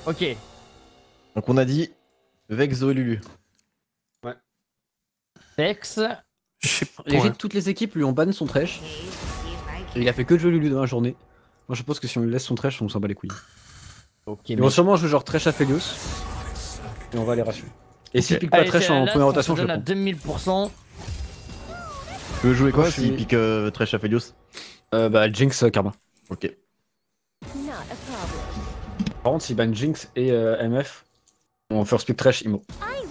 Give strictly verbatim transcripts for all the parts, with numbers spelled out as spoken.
Ok. Donc on a dit Vex, Zoé, Lulu. Ouais. Vex. Je sais pas. Les Ouais. toutes les équipes lui ont ban son trèche. Et il a fait que de jouer Lulu dans la journée. Moi je pense que si on lui laisse son trèche, on s'en bat les couilles. Ok, Ils mais... vont sûrement jouer genre trèche à Felios. Et on va les rassurer. Et s'il Ok. pique pas Allez, trèche c'est- en là, première ça rotation, se je le donne à prends. deux mille pour cent. Tu veux jouer quoi Moi, je s'il suis- pique euh, Thresh à Felios? Euh, bah Jinx euh, Karma. Ok. Par contre, s'il ban Jinx et euh, M F, on first pick trèche Imo.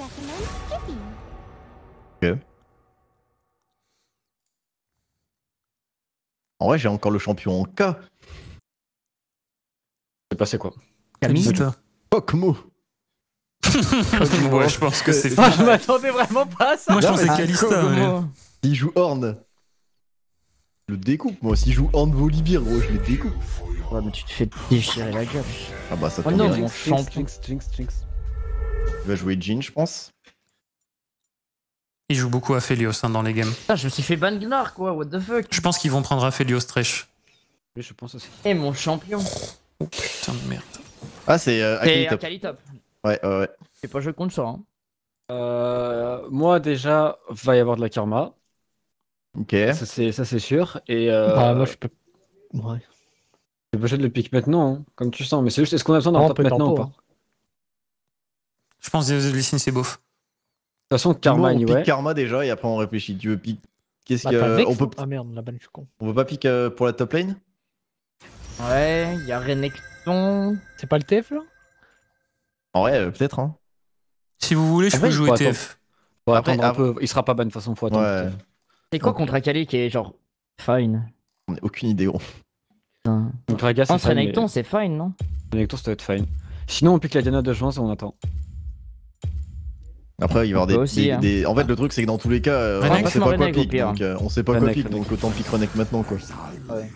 En vrai, j'ai encore le champion en K. C'est passé quoi? Kalista. Pokmo. Ouais, je pense que c'est. Ah, je m'attendais vraiment pas à ça. Moi, je Non, pensais mais Kalista. ouais. S'il joue Horn, je le découpe. Moi, s'il joue Horn Volibear, gros, je les découpe. Ouais, mais tu te fais déchirer la gueule. Ah bah ça Oh tombe non, bien. mon Jinx, champion. Jinx, Jinx, Jinx. Il va jouer Jhin, je pense. Il joue beaucoup Aphelios hein, dans les games. Ah, je me suis fait ban Gnar quoi, what the fuck. Je pense qu'ils vont prendre Aphelios Thresh. Oui, je pense aussi. Et mon champion. Oh putain de merde. Ah, c'est euh, Akali C'est top. Akali top. Ouais, ouais, ouais. J'ai pas joué contre ça. Hein. Euh, moi déjà, va y avoir de la karma. Ok. Ça c'est ça c'est sûr. Et euh, Ah, moi je peux. Ouais. t'es obligé de le pick maintenant, hein, comme tu sens. Mais c'est juste, est-ce qu'on a besoin d'un Non, on top peut maintenant ou tempo, pas? De Je pense que Lysine c'est beauf. toute façon, karma, Nous, on pique anyway. Karma déjà et après on réfléchit. Tu veux pique. Qu'est-ce Bah, qu'il y t'as a Vex, on, peut... non Ah merde, la balle, je suis con. on veut pas pique euh, pour la top lane? Ouais, y'a Renekton. C'est pas le T F là En vrai, euh, peut-être, hein. Si vous voulez, je Après, peux il jouer faut T F. Faut Après, attendre un après- peu. Il sera pas ban de toute façon, faut attendre. Ouais. C'est quoi Ok. contre Akali qui est genre fine? On a aucune idée, gros. Putain. Donc Gragas, c'est Pense fine, mais- Renekton, c'est fine, non? Renekton, ça doit être fine. Sinon, on pique la Diana de juin et on attend. Après, il va y avoir On des, peut aussi, des- hein. des- En fait, le truc, c'est que dans tous les cas, euh, Renekton, on sait pas quoi Renekton, au pique. pire. Donc, euh, on sait pas quoi Renekton, pique, Renekton. donc autant pique Renek maintenant, quoi. Ouais.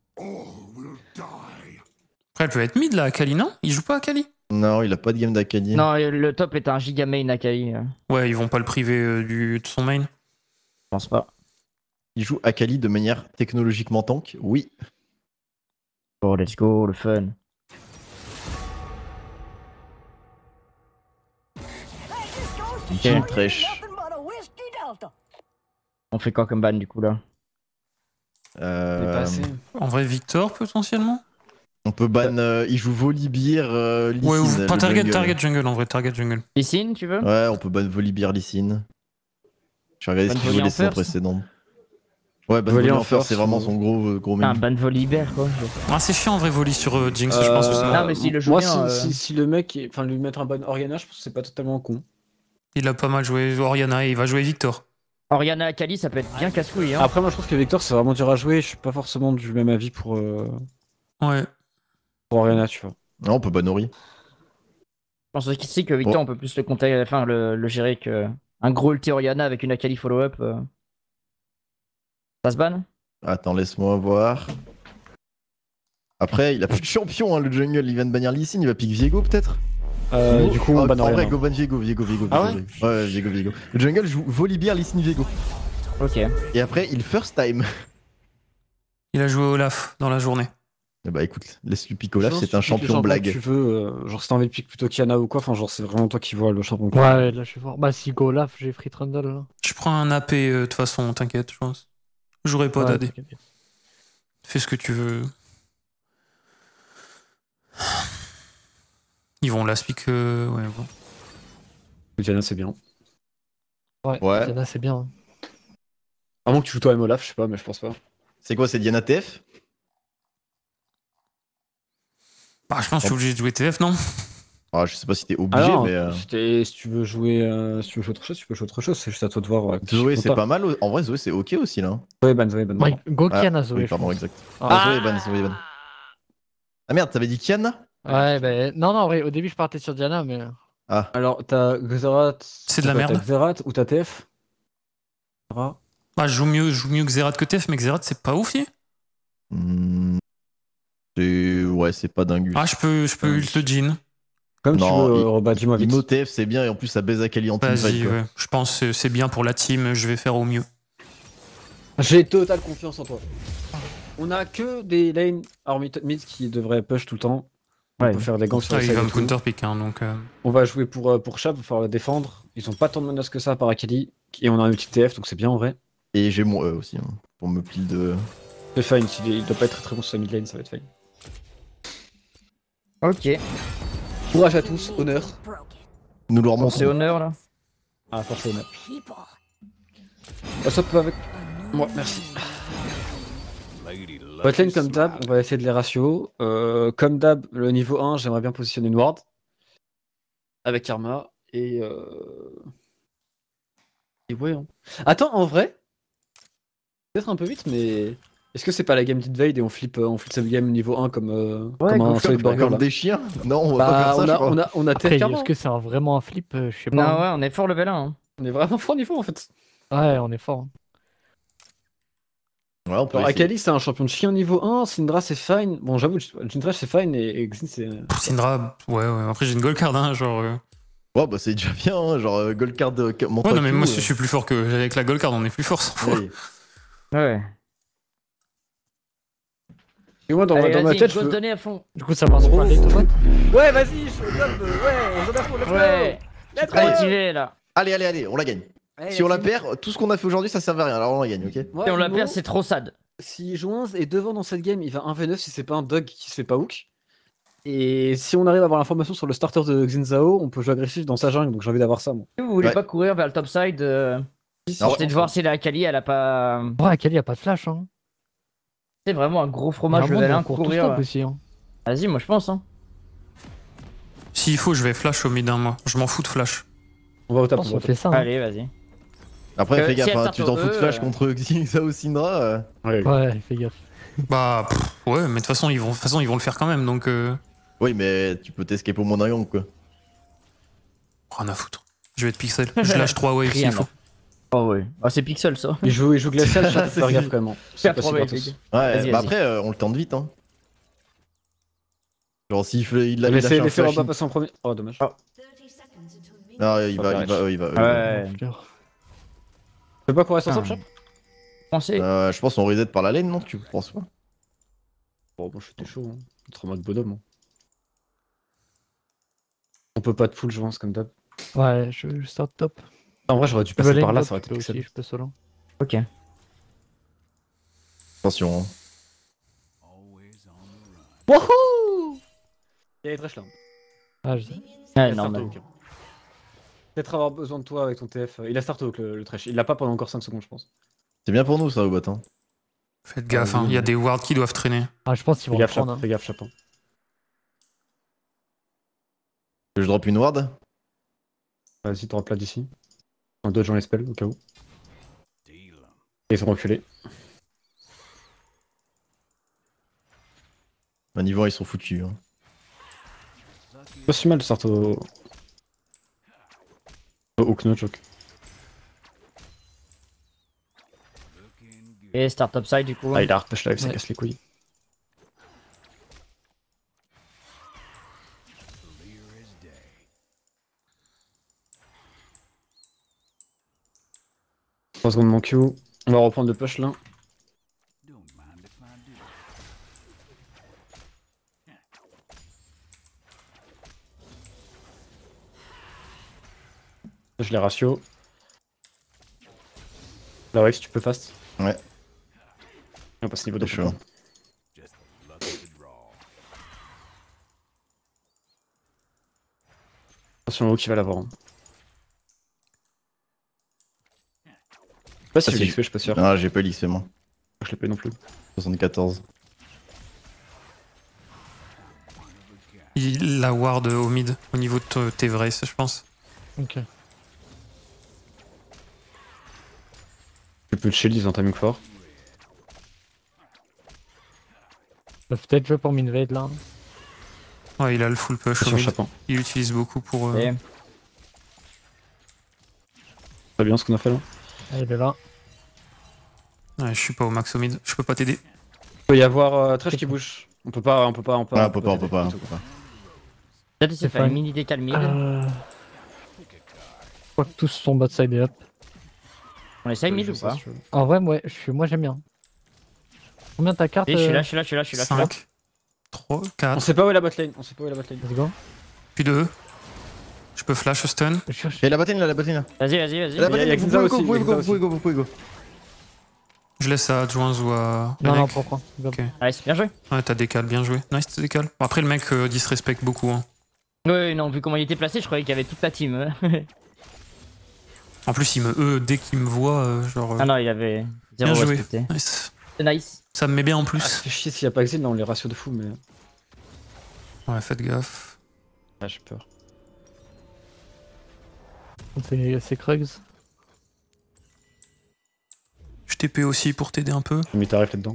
Après, elle peut être mid là, Akali, non? Il joue pas Akali? Non, il a pas de game d'Akali. Non, le top est un giga main Akali. euh, Je Ouais, ils vont pas le priver euh, du... de son main. pense pas. Il joue Akali de manière technologiquement tank. Oui. Bon, let's go, le fun. Jhin Thresh. On fait quoi comme ban du coup là? Euh, En vrai, Victor potentiellement? on peut ban. euh, il joue Volibear, euh, Lee Ouais, ou Sin, pas le target, jungle. target jungle en vrai, target jungle. Lysine, tu veux? Ouais, on peut ban Volibear, Lee Sin. Je vais regarder Ban ce qu'il Voli jouait en les saisons first précédentes. Ouais, ban Voli Voli en en first, c'est first, vraiment ou- son gros, euh, gros Un main. ban Volibear quoi. Ah, c'est chiant en vrai, volley sur euh, Jinx, je pense. Euh, Aussi. Non, mais s'il le joue moi, bien, si, euh, si, si le mec, est- enfin, lui mettre un ban Oriana, je pense que c'est pas totalement con. Il a pas mal joué Oriana et il va jouer Victor. Oriana Akali, ça peut être bien casse-couille. Hein. Après, moi, je trouve que Victor, c'est vraiment dur à jouer. Je suis pas forcément du même avis pour, euh, Ouais. pour Oriana, tu vois. Non, on peut ban Ori. Je pense aussi que Victor, Bon. on peut plus le compter, enfin le, le gérer que un gros ulti Oriana avec une Akali follow-up. euh. Ça se ban? Attends, laisse-moi voir. Après, il a plus de champion, hein, le jungle. Il vient de bannir Lee Sin, il va pick Viego peut-être. Euh, du coup, on Ah, ban en vrai, Oriana. go ban Viego, Viego, Viego. Ah Viego, Viego. Ouais, Viego, Viego. Le jungle joue Volibear, Lee Sin, Viego. Ok. Et après, il first time. Il a joué Olaf dans la journée. Eh bah écoute, laisse-lui pick Olaf, Sinon, c'est si un tu piques le champion blague. que tu veux, euh, genre si t'as envie de pick plutôt Kiana ou quoi, enfin genre c'est vraiment toi qui vois le champion. Ouais, là je suis fort. Bah, si go Olaf, j'ai free Trundle là. Je prends un A P euh, de toute façon, t'inquiète, je pense. Je jouerai pas Ouais, d'A D. t'inquiète bien. Fais ce que tu veux. Ils vont la speak. Euh... Ouais, bon. Diana, c'est bien. Ouais, Ouais. Diana, c'est bien. hein. À moins que tu joues toi-même Olaf, je sais pas, mais je pense pas. C'est quoi, c'est Diana T F? Bah, je pense que je suis obligé de jouer T F, non? Ah, je sais pas si t'es obligé, Alors, mais. euh, si, t'es- si tu veux jouer, euh, si tu veux jouer autre chose, tu peux jouer autre chose. C'est juste à toi de voir. ouais, Zoé, qui c'est compte pas mal. En vrai, Zoé, c'est ok aussi là. Zoé ban, Zoé ban. Ouais, go Ah, Kiana, Zoé. oui, je pardon, pense. exact. Ah. Ah, Zoé ban, Zoé ban. Ah merde, t'avais dit Kiana? Ouais, bah, non, non, en vrai, au début je partais sur Diana, mais. Ah, Alors, t'as Xerath. C'est de la t'as- merde. T'as Xerath ou t'as T F. Xerath. Bah, je joue mieux, je joue mieux que Xerath que T F, mais Xerath, c'est pas ouf, hmm, c'est. Ouais, c'est pas dingue. Ah, je peux, je peux ult le Jhin. Comme tu Non, veux, il- euh, Roba, dis-moi vite. Imo T F, c'est bien et en plus, ça baise Akali en Vas-y, teamfight. quoi. ouais. Je pense que c'est bien pour la team, je vais faire au mieux. J'ai totale confiance en toi. On a que des lanes, hormis top mid, qui devraient push tout le temps. On Ouais. peut faire des gangs sur Ah, la il side va et me tout. counter pick, hein, donc. euh, On va jouer pour, euh, pour Chap, il va falloir la défendre. Ils ont pas tant de menaces que ça par Akali. Et on a un ulti T F, donc c'est bien en vrai. Et j'ai mon E aussi, hein, pour me pile de. C'est fine, s'il est- il doit pas être très bon sur sa mid lane, ça va être fine. Ok. Courage à tous, honneur. Nous le Bon, remontons. c'est honneur là. Ah, force honneur. Ça peut avec moi, merci. Botlane comme d'hab, on va essayer de les ratios. Euh, comme d'hab, le niveau un, j'aimerais bien positionner une ward. Avec Karma. Et euh... Et ouais. Hein. Attends, en vrai, peut-être un peu vite, mais est-ce que c'est pas la game d'Invade et on flip, euh, on flip cette game niveau un comme, euh, Ouais, comme un comme- solid burger Comme là des chiens? Non, on va pas Bah, faire ça, on, je a, crois. on a on a T F Après, Karma. est-ce que c'est un- vraiment un flip? euh, Je sais Non, pas. ouais, on est fort level un. Hein. On est vraiment fort niveau en fait. Ouais, on est fort. Ouais, on peut Alors, essayer. Akali c'est un champion de chien niveau un, Syndra c'est fine. Bon, j'avoue, Syndra c'est fine et, et Xin c'est. Syndra, ouais, ouais. Après, j'ai une gold card, hein, genre. euh. Ouais, bah c'est déjà bien, hein, genre euh, Gold Card euh, montre Ouais, à non, mais Q, moi, euh. je suis plus fort que. Avec la gold card, on est plus fort, cent fois. Oui. Ouais. Et moi dans, Allez, dans ma vas-y, tête, je go se veux. donner à fond. Du coup, ça marche pas les tomates. Ouais, vas-y, je suis au top, euh, ouais, on joue à fond, let's go. Ouais. Let's Très go. motivé là. Allez, allez, allez, on la gagne. Allez, Si on la let's go. perd, tout ce qu'on a fait aujourd'hui, ça servait à rien, alors on la gagne, ok? Moi, Si on la Imo, perd, c'est trop sad. Si Jouin est devant dans cette game, il va un v neuf si c'est pas un dog qui se fait pas hook. Et si on arrive à avoir l'information sur le starter de Xin Zhao, on peut jouer agressif dans sa jungle, donc j'ai envie d'avoir ça moi. Vous voulez Ouais. pas courir vers le top side euh... Non, Tenter de voir si la Akali elle a pas. Ouais, Akali a pas de flash. Hein. C'est vraiment un gros fromage Normalement, level on un court tous courir. top ouais. aussi. Hein. Vas-y, moi je pense. Hein. S'il faut, je vais flash au mid d'un mois. Je m'en fous de flash. On va au Je top. pense on qu'on va au fait ça. Hein. Allez, vas-y. Après, Euh, fais si gaffe, elle hein, start tu t'en au fous de E, flash euh. contre Xingzao Syndra. euh. top. Ouais. Ouais, fais gaffe. Bah, pff, ouais, mais de toute façon, ils vont, de toute façon, ils vont le faire quand même, donc. Euh... Oui, mais tu peux t'escape au moins d'un gang, quoi. Rien à foutre. Je vais être pixel. Je lâche trois waves s'il Rien. faut. Oh ouais. Ah, c'est pixel ça. Il joue, il joue glacial, je C'est- faire gaffe quand même. C'est Faire pas si trois waves, gratos. les gars. Ouais, Vas-y, bah vas-y. après, euh, on le tente vite, hein. Genre, s'il fait, il a Laissez, lâché un laissez flash Roba in- passer en premier. Oh, dommage. Ah. Non, il Faut va, faire il va, euh, il va. euh, Ouais. Putain. Tu veux pas qu'on reste ensemble, Ah. Chap Pensez. euh, je pense qu'on reset par la lane, non? Tu penses pas? Bon, moi j'étais chaud, hein. Être en mode bonhomme. Hein. On peut pas de full, je pense, comme d'hab. Ouais, je, je start top. En vrai, j'aurais dû Je peux passer aller par une là, top, ça aurait je été peux pixel. aussi, je peux solo. Ok. Attention, hein. Wouhou Il y a les trash là. Ah, je sais. Ouais, Il a normal. start hook. Peut-être avoir besoin de toi avec ton T F. Il a start hook le, le trash. Il l'a pas pendant encore cinq secondes, je pense. C'est bien pour nous, ça, au bot, hein. Faites gaffe, hein. Il y a des wards qui doivent traîner. Ah, je pense qu'ils Fais vont le gaffe, Chap. prendre. Hein. Fais gaffe, Chap. hein. Je drop une ward. Vas-y, t'auras plat d'ici. Un dodge dans les spells, au cas où. Et ils sont reculés. À niveau un, ils sont foutus, hein. Pas si mal de start au. Au hook, no joke. Et start top side du coup. Ah, il a repush live, ça Ouais. casse les couilles. trois secondes mon Q. On va reprendre le push là. Je les ratio. La wave si tu peux fast. Ouais. On passe niveau de C'est chaud. Attention au haut qui va l'avoir. Hein. Je sais pas si Ah, j'ai si. l'X P, je suis pas sûr. Ah, j'ai pas l'X P, moi. Je l'ai pas eu non plus. soixante-quatorze. Il la ward au mid, au niveau de t- tes vrais, je pense. Ok. Je peux le shield, ils ont un timing fort. Bah, peut-être jouer pour m'invade là. Ouais, il a le full push au Attention, mid. Chapin. Il utilise beaucoup pour. euh, Et- Très bien ce qu'on a fait là. Ah, il est là. Ouais, je suis pas au max au mid, je peux pas t'aider. Il peut y avoir euh, Trash qui bouge. On peut pas, on peut pas, on peut Ah, on peut pas, on peut pas, on t'aider. peut pas. Peut-être essayer de faire fine. une mini décal mid. Euh... Je crois que tous sont bot side et up. On essaye mid Je ou sais pas? si tu veux. En vrai, moi, je suis... moi j'aime bien. Combien ta carte Et je suis euh, là, je suis là, je suis là, je suis là. je suis là. cinq. trois, On quatre, sait pas où est la botlane. On sait pas où est la botlane. Let's go. puis deux. Je peux flash stun. Je cherche. Et la bottine là, la bottine là. Vas-y, vas-y, vas-y. La Il y a- il y bottine, a vous Ginza pouvez go, aussi, vous pouvez il y a go, Ginza vous pouvez go, vous pouvez go. Je laisse à Adjoins ou à. Non, non, Elec. propre. hein. Go. Ok. Nice, bien joué. Ouais, t'as décal, bien joué. Nice, t'as décal. Bon, après, le mec euh, disrespecte beaucoup. Hein. Ouais, non, vu comment il était placé, je croyais qu'il y avait toute la team. En plus, il me E dès qu'il me voit, euh, genre. euh, Ah non, il avait bien zéro joué. respecté. Nice. C'est nice. Ça me met bien en Ah, ça plus. fait chier s'il y a pas Exil, là on les ratios de fou, mais. Ouais, faites gaffe. Ah, j'ai peur. C'est c'est Krugs. Je T P aussi pour t'aider un peu. J'ai mis tarif là-dedans.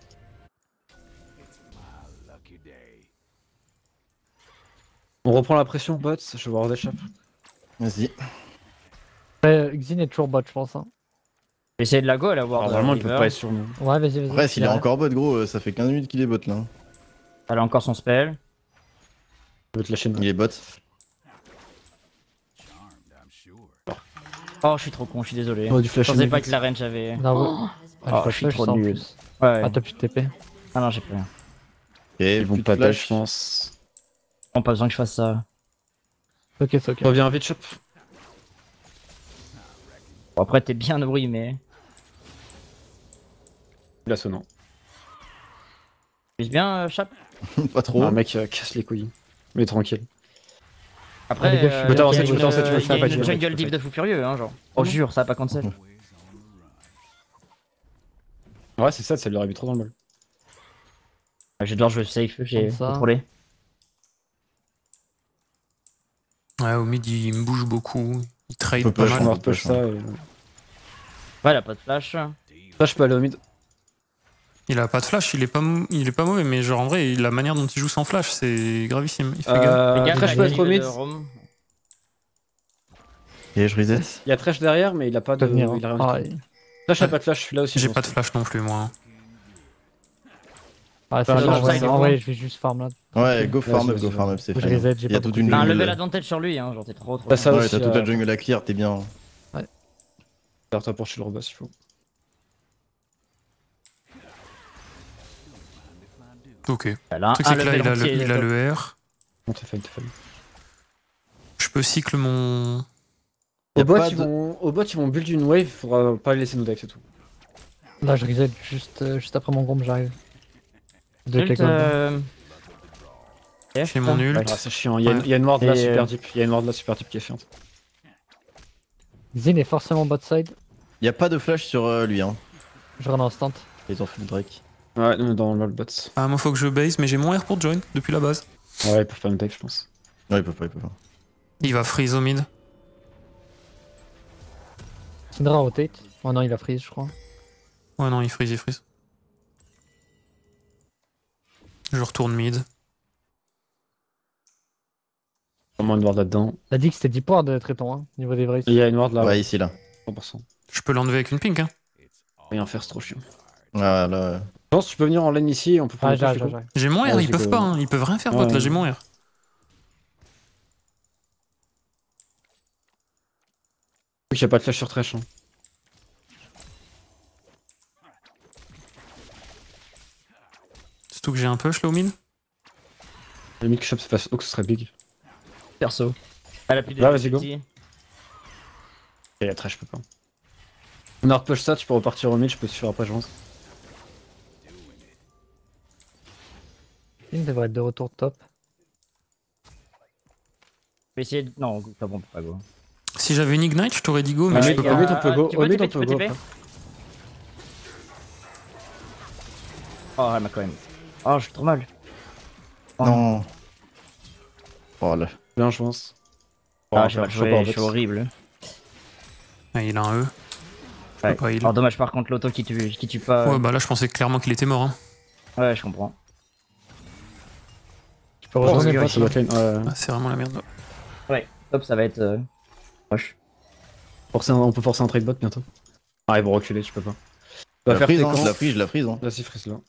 On reprend la pression, bots. Je vais voir des chaps. Vas-y. Ouais, Xin est toujours bot, je pense. Hein. J'ai essayé de la go, elle avoir. Normalement, il peut pas être sur nous. Ouais, vas-y, vas-y. Après, s'il est Il a- encore bot, gros, euh, ça fait quinze minutes qu'il est bot là. Elle a encore son spell. Je vais te lâcher une. Il est bot. Oh, je suis trop con, je suis désolé. Oh, du flash. Je pensais pas que la range avait. Non, ouais. Ah, Oh, j'ai je suis pas de trop flash, ça, en nul. plus. Ouais. Ah, t'as plus de T P. Ah non, j'ai plus rien. Et Ils vont plus de pas flash. dash, je pense. Bon, pas besoin que je fasse ça. Ok, c'est ok. Reviens vite, chop. Bon, après, t'es bien nourri, mais. Il a sonnant. Tu bien, euh, Chap. Pas trop. Un mec euh, casse les couilles. Mais tranquille. Après, Ah, les gars, je suis euh, bien il y a avancé, une, tu peux t'avancer, tu peux euh, le faire, il y a pas une de jungle jeu, div tu de fou furieux, hein, genre. Oh, jure, ça va pas cancel. Ouais, c'est ça, ça lui aurait mis trop dans le bol. Je vais devoir jouer safe, j'ai Comme ça. contrôlé. Ouais, au mid, il me bouge beaucoup. Il trade Faut pas pas Je Ouais, vais mal. je repush pense, ça. Et... Ouais, elle a pas de flash. Là, je peux aller au mid. Il a pas de flash, il est pas, mou- il est pas mauvais, mais genre en vrai, la manière dont il joue sans flash, c'est gravissime. Il fait gaffe. Euh, Fais gaffe, Thresh la peut être au div mid. de Rome. Et je reset. Il y a Thresh derrière, mais il a pas de. Peut venir. Il a hein. rien Ah, du tout. il- Thresh a pas de flash, je suis là aussi. J'ai je pas de pense. flash non plus, moi. hein. ah, c'est Bah, chiant, non, en vrai. ça, En il vrai, est je vais juste farm là. Ouais, go farm Vas-y, up, go vas-y, farm up, c'est Faut que je fine. reset, j'ai Il y a pas toute beaucoup une de- T'as un jungle. level advantage sur lui, hein, genre t'es trop trop. Bah, ça bien. Ouais, aussi, t'as toute la euh, jungle à clear, t'es bien. Faire toi pour chez le reboss, il faut. Ok. Le Elle a un, truc, un c'est que là, level il a, entier, le, il a top. le R. Non, t'es fine, t'es fine. Je peux cycle mon. Y a Au bot, pas ils de- vont... Au bot, ils vont build une wave, faudra pas les laisser nous dive, c'est tout. Là, je reset juste, euh, juste après mon groupe, j'arrive. De Ult, quelques euh, Je fais mon ult. Ah, c'est chiant, il y a, une- Ouais. il y a une ward là Et, super euh, deep. Il y a une ward là super deep qui est chiante. Xin est forcément bot side. Y a pas de flash sur euh, lui, hein. Je run instant. Ils ont full Drake. Ouais, nous dans le bot. Ah, moi, faut que je base, mais j'ai mon R pour join depuis la base. Ouais, ils peuvent pas nous dive, je pense. Ouais, ils peuvent pas, ils peuvent pas. Il va freeze au mid. Syndra rotate. Oh non, il a freeze, je crois. Ouais, non, il freeze, il freeze. Je retourne mid. Au moins une ward là-dedans. T'as dit que c'était dix points de traiton, hein, niveau des vrais. Il y a une ward là, Ouais, ici, là. cent pour cent. Je peux l'enlever avec une pink, hein. Rien faire, c'est trop chiant. Ouais, là, ouais. Je pense que tu peux venir en lane ici et on peut prendre Ah, le push, j'arrive, du coup. j'arrive. J'ai mon R, Ouais, ils c'est peuvent que- pas, hein. Ils peuvent rien faire, Ouais. bot, là, j'ai mon R. Il y a pas de flash sur Thresh. Hein. Surtout que j'ai un push là au mid. Le mid que shop se fasse Oak, ce serait big. perso. Elle a plus de Là, vas-y, go. ulti. Et la Thresh, je peux pas. On a repush ça, tu peux repartir au mid, je peux te suivre après, je pense. Xin devrait être de retour top. Je vais essayer de. Non, pas bon, pas go. Si j'avais une ignite, je t'aurais dit go, mais Ah, je mid, peux au pas. mid, on peut go. Tu Au peux mid, TP, on tu peut peux go. TP. après. Oh, elle m'a quand même. Oh, je suis trop mal. Oh. Non. Oh là. Bien, je pense. Ah, j'ai mal je peux pas, joué, en je fait. suis horrible. Ah, il a un E. Je Ouais. peux pas heal. Alors, dommage par contre, l'auto qui tue, qui tue pas. Ouais, bah là, je pensais clairement qu'il était mort. Hein. Ouais, je comprends. Tu peux Oh, retourner c'est bot. c'est bot lane, ouais. Ah, c'est vraiment la merde. Ouais, top, ça va être. Euh... Proche. Forcer un- on peut forcer un trade bot bientôt. Ah, ils vont reculer, tu peux pas. Tu Je vas la faire freeze, tes hein, camps. je la freeze, je la freeze. Hein. Vas-y, freeze là.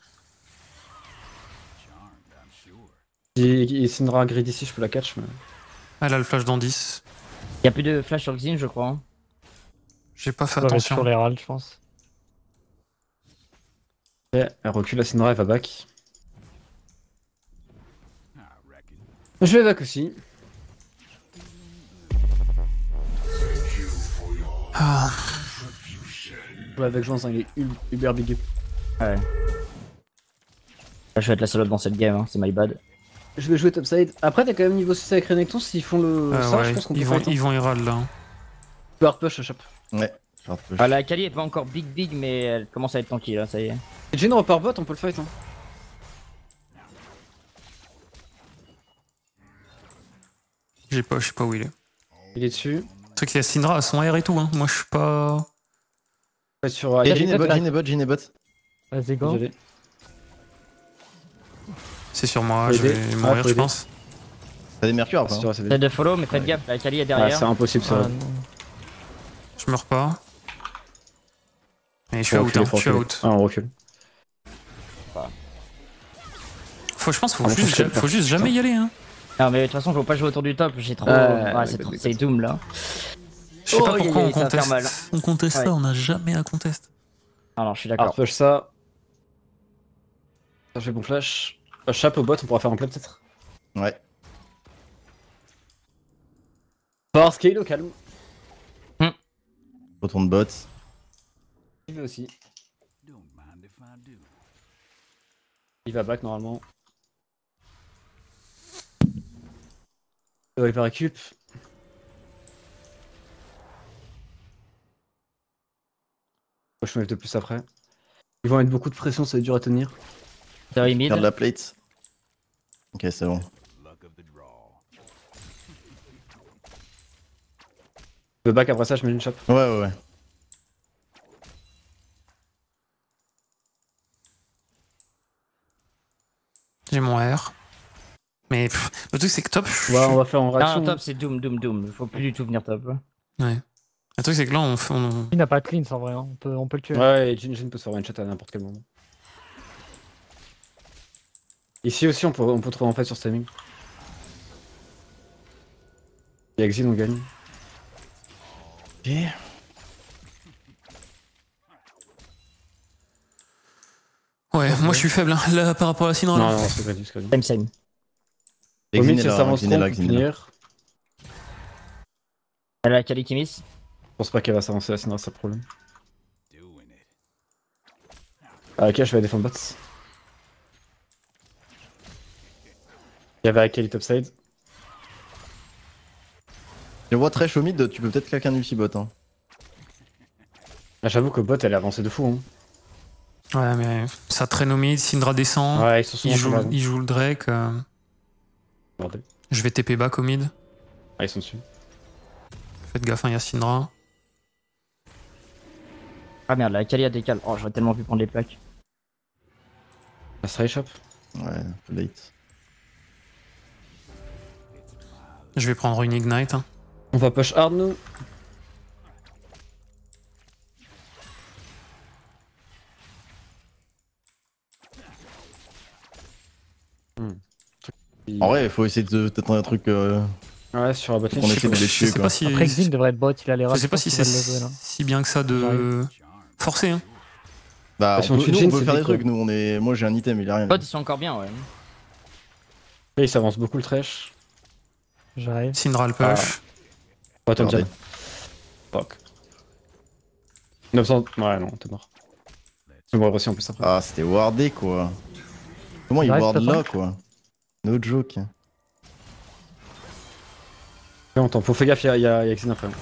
Si et Syndra grid ici, je peux la catch, mais. Elle a le flash dans dix. Y'a plus de flash sur Xin, je crois. hein. J'ai pas fait Ça va être attention. sur les râles, je pense. Ouais, elle recule, la Syndra, elle va back. Je vais back aussi. Ah, Ouais, avec Jean, il est ul- uber big up. Ouais. Là, je vais être la salope dans cette game, hein, c'est my bad. Je vais jouer topside. Après, t'as quand même niveau six avec Renekton, s'ils font le. ah ça, ouais, je pense qu'on peut ils vont, fight, hein. ils vont y râler là. hein. Tu peux hard push, chape. Ouais. je rate push. Ah, la Kali est pas encore big big, mais elle commence à être tranquille, là, ça y est. Et Jhin repart bot, on peut le fight. Hein. J'ai pas, je sais pas où il est. Il est dessus. C'est vrai qu'il y a Syndra à son R et tout, hein. Moi je suis pas. Ouais, sur. Et euh, Jhin est bot, là. Jhin est bot, Jhin est bot. Vas-y, go. Désolé. C'est sur moi, Faut je aider. vais Ah, mourir, faut je aider. pense. T'as des mercures Ah, après. c'est hein. sûr, c'est Faites de follow, mais faites gaffe, la Kali est Ah, derrière. c'est impossible ça. Ah, non. Je meurs pas. Mais je suis Faut out, reculer, hein. faut Je suis reculer. out. Ah, on recule. Faut, je pense qu'il Ah, faut, faut juste, que je- faut juste jamais y aller, hein. Non, mais de toute façon, je veux pas jouer autour du top, j'ai trop. Ouais, Ah, ouais, c'est ouais, trop- ouais, c'est Doom là. Je sais pas Oh, pourquoi aïe, on aïe, ça va faire conteste. mal. On conteste Ouais. ça, on a jamais à conteste. Ah non, je suis Hard d'accord. push ça. Ça, je fais bon flash. Euh, Chape au bot, on pourra faire un play peut-être. Ouais. Power scale au calme. Retourne bot. Il veut aussi. Il va back normalement. Euh, il va récup. Moi, je me lève de plus après. Ils vont mettre beaucoup de pression, ça va être dur à tenir. Terry mid. Regarde la plate. Ok, c'est bon. Le back après ça, je mets une chape. Ouais, ouais, ouais. J'ai mon R. Mais pff, le truc c'est que top. je- Ouais, on va faire en Ah, réaction. non, top, c'est Doom, Doom, Doom. Faut plus du tout venir top. Ouais. Le truc c'est que là on fait. on- Il n'a pas de clean en vrai, hein. on, peut, on peut le tuer. Ouais, et Jhin Jhin peut se faire one shot à n'importe quel moment. Ici aussi, on peut, on peut trouver en fait sur ce timing. Et Exil, on gagne. Ok. Ouais, moi je suis faible hein, là par rapport à la Syndra. Non, là. non, c'est pas du tout. Same, same. Au mid, Exin est si là, ça avance Exin est trop, là, on peut Exin est là. finir. Elle a la Kali qui miss. Je pense pas qu'elle va s'avancer là, sinon c'est le problème. Ah, ok, je vais défendre bots. Il y avait Akali topside. Je vois Thresh au mid, tu peux peut-être claquer un ulti-bot. Hein. Ah, j'avoue que bot elle est avancée de fou. Hein. Ouais, mais ça traîne au mid, Syndra descend. Ouais, ils sont souvent il, sur joue, la zone. il joue le Drake. euh, Bordel. Je vais T P back au mid. Ah, ils sont dessus. Faites gaffe, il y a Syndra. Ah merde, la Kali a décalé. Oh, j'aurais tellement pu prendre les plaques. La stray shop. Ouais, un peu late. Je vais prendre une Ignite. hein. On va push hard nous. Hmm. En vrai, il faut essayer de peut-être un truc. Euh... Ouais, sur la botlane. On je essaie sais de pas. les Je tuer sais quoi. pas si. Après, Xin devrait être bot, il a les Je rats. sais pas si c'est si bien que ça de forcer. Hein. Bah, Si on on peut, tue nous, Jhin, on peut c'est faire des déco. trucs. Nous, on est. Moi, j'ai un item, il a rien. Bot, ils sont encore bien, ouais. Et il s'avance beaucoup le trash. J'arrive. Syndra le push. Ouais, Tom Regardez. Jan. Fuck. neuf cents. Ouais, non, t'es mort. Je vais mourir aussi en plus après. Ah, c'était wardé quoi. Comment il J'arrive, ward t'attends. là quoi? No joke. Fais longtemps. Faut faire gaffe, il y a, y a, y a Exin après.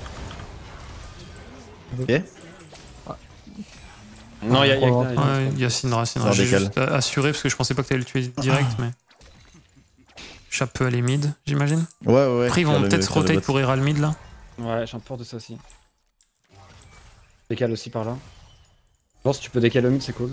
Ok? Non, il y a, y a Ouais, Exin. Ouais, il y a Syndra. Syndra. Ça J'ai décale. juste assuré parce que je pensais pas que t'allais le tuer direct, mais. Chap peut aller mid, j'imagine. Ouais, ouais, ouais. Après, ils vont Faire le- peut-être faire le rotate bot. pour Herald mid là. Ouais, j'ai un peur de ça aussi. Décale aussi par là. Je pense que tu peux décaler au mid, c'est cool.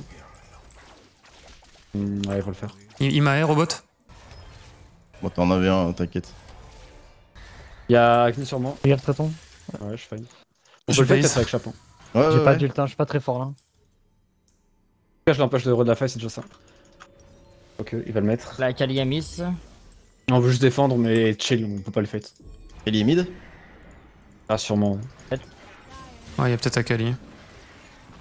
Hmm, ouais, il faut le faire. Il, il m'a air au bot. Bon, t'en avais un, t'inquiète. Il y a Exin sur moi. Regarde, traitons. Ouais, je fine. On Je peut le faire base. peut-être avec Chapon. Ouais, J'ai ouais, pas ouais. d'ult, hein, je suis pas très fort là. Je l'empêche de re de la faille, c'est déjà ça. Ok, il va le mettre. La Kali a miss. On veut juste défendre, mais chill, on peut pas le fight. Il est mid? Ah, sûrement. Ouais, il y a peut-être Akali.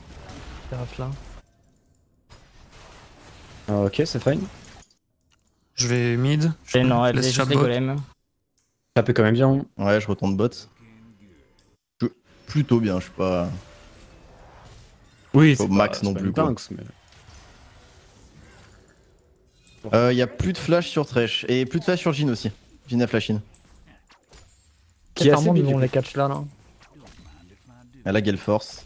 C'est là. Ah, ok, c'est fine. Je vais mid. Je Et non, elle laisse faisait juste Chap les bot. golems. Ça peut quand même bien. Ouais, je retourne bot. Je... Plutôt bien, je suis pas... Oui, Au max non plus, quoi. Mais... Euh, y a plus de flash sur Thresh. Et plus de flash sur Jhin aussi. Jhin a flash in. Qui est assez Apparemment, big, ils du vont coup. les catch là, là. Elle a Gale Force.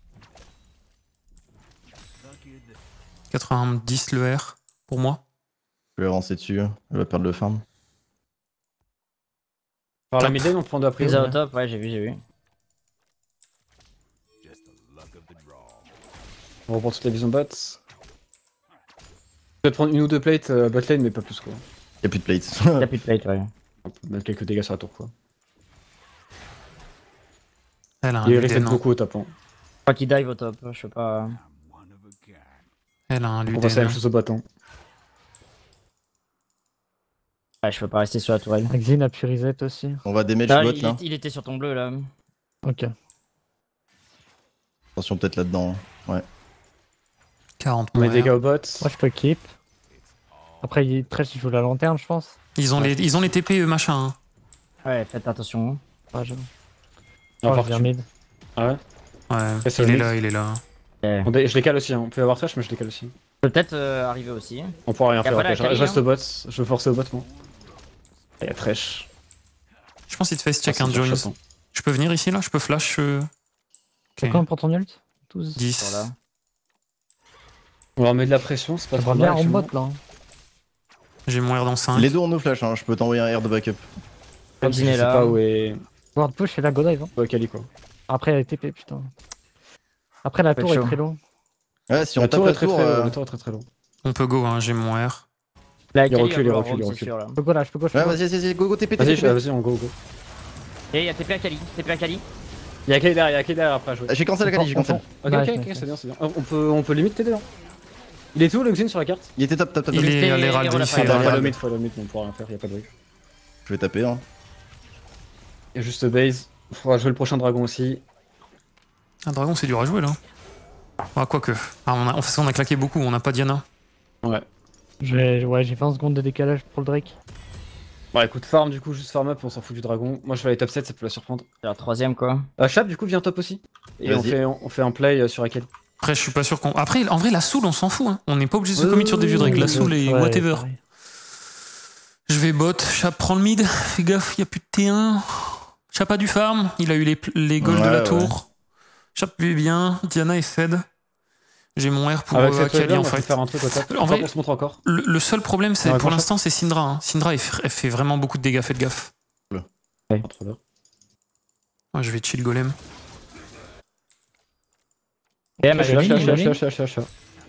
quatre-vingt-dix le R pour moi. Je vais avancer dessus. Elle va perdre le farm. Par la Top. mid lane, on prend de la prise. Ils au top, ouais, j'ai vu, j'ai vu. On reprend toute la vision bot. Peut-être prendre une ou deux plates euh, bot lane, mais pas plus quoi. Y a plus de plates. Y'a plus de plate, ouais. On peut mettre quelques dégâts sur la tour quoi. Elle a un Il Luden. reset hein. beaucoup au tapant. Je crois qu'il dive au top, je sais pas. Elle a un On va faire la Luden. même chose au bâton. Ouais, je peux pas rester sur la tourelle. Xin a pu reset aussi. On va damage Ah, bot il, là. est- il était sur ton bleu là. Ok. Attention peut-être là-dedans. Ouais. quarante On met moins des dégâts R. au bot. Moi, je peux keep. Après, il Thresh, il joue la lanterne, je pense. Ils ont les, ils ont les T P eux, machin. hein. Ouais, faites attention. Ouais, je... On va Oh, voir je viens tu- mid. Ah ouais. Ouais, c'est il le est mix. là, il est là. Eh, On dé- Je les cale aussi, hein. On peut avoir trash, mais je les cale aussi. peut peut-être euh, arriver aussi. On pourra rien Y a faire. pas la ok, je, Kali, je reste hein. au bot. Je veux forcer au bot moi. Il y a trash. Je pense qu'il te fait check Ah, un c'est Jones. chassant. Je peux venir ici là? Je peux flash euh... C'est ok. quand pour ton ult douze. dix. Voilà. On leur met de la pression, c'est pas trop J'aimerais bien mal. en actuellement. bot là. hein. J'ai mon R dans cinq. Les deux ont nos flash, hein. Je peux t'envoyer un R de backup. Même si je Dîner sais là. pas où est Ward push et la go dive. Hein. où est Kali quoi. Après, elle est T P, putain. Après, la Peut tour être est chaud. très long. Ouais, si on La tape tour la est très tour. très euh, long. La tour est très très long. On peut go, hein, j'ai mon R. La Il Kali recule, va il vouloir recule, il roam, c'est recule. sûr là. Je peux go là, je peux go, je peux Ouais, go. vas-y, vas-y, vas-y, go, go, T P, Vas-y, T je- P. vas-y, on go go. Et y'a T P à Kali, T P à Kali. Il y a Kali derrière, il y a Kali derrière après à jouer. J'ai cancel la Kali, j'ai cancel. Ok, Nice, ok, nice, ok, nice. c'est bien, c'est bien. On peut, on peut limite t'aider là. Il est tout le Xin sur la carte? Il était top, top, top, Il top. est à et- l'Herald, et il on l'a fait fait. Faut Herald. le Herald. mid, faut le mid, on pourra rien faire, y'a pas de wave. Je vais taper, hein. Il y a juste base. Faudra jouer le prochain dragon aussi. Un dragon, c'est dur à jouer là. Ah, quoique. Ah, on a, en fait, on a claqué beaucoup, on n'a pas Diana. Ouais. J'ai ouais, j'ai vingt secondes de décalage pour le Drake. Bah écoute, farm du coup, juste farm up, on s'en fout du dragon. Moi je vais aller top sept, ça peut la surprendre. C'est la troisième quoi. Euh, Chap du coup vient top aussi. Et on Vas-y. fait, on fait un play euh, sur Akali. Après, je suis pas sûr qu'on. Après, en vrai, la soul, on s'en fout. Hein. On n'est pas obligé de se Ouais, commit sur des vieux drakes. La ouais, soul et Ouais, whatever. pareil. Je vais bot. Chap prend le mid. Fais gaffe, y a plus de T un. Chap a du farm. Il a eu les, les golds de Ouais, la ouais. tour. Chap lui est bien. Diana est fed. J'ai mon R pour Avec euh, cette wave Akali là, en on va fait. faire un truc au top. En En vrai- on se montre encore. Le, le seul problème, c'est Ouais, pour grand l'instant, c'est Syndra. Hein. Syndra, elle fait, elle fait vraiment beaucoup de dégâts. Faites gaffe. Entre là. Ouais, je vais chill golem. Et elle m'a Lâche, mis, lâche, il m'a lâche, mis. lâche, lâche, lâche.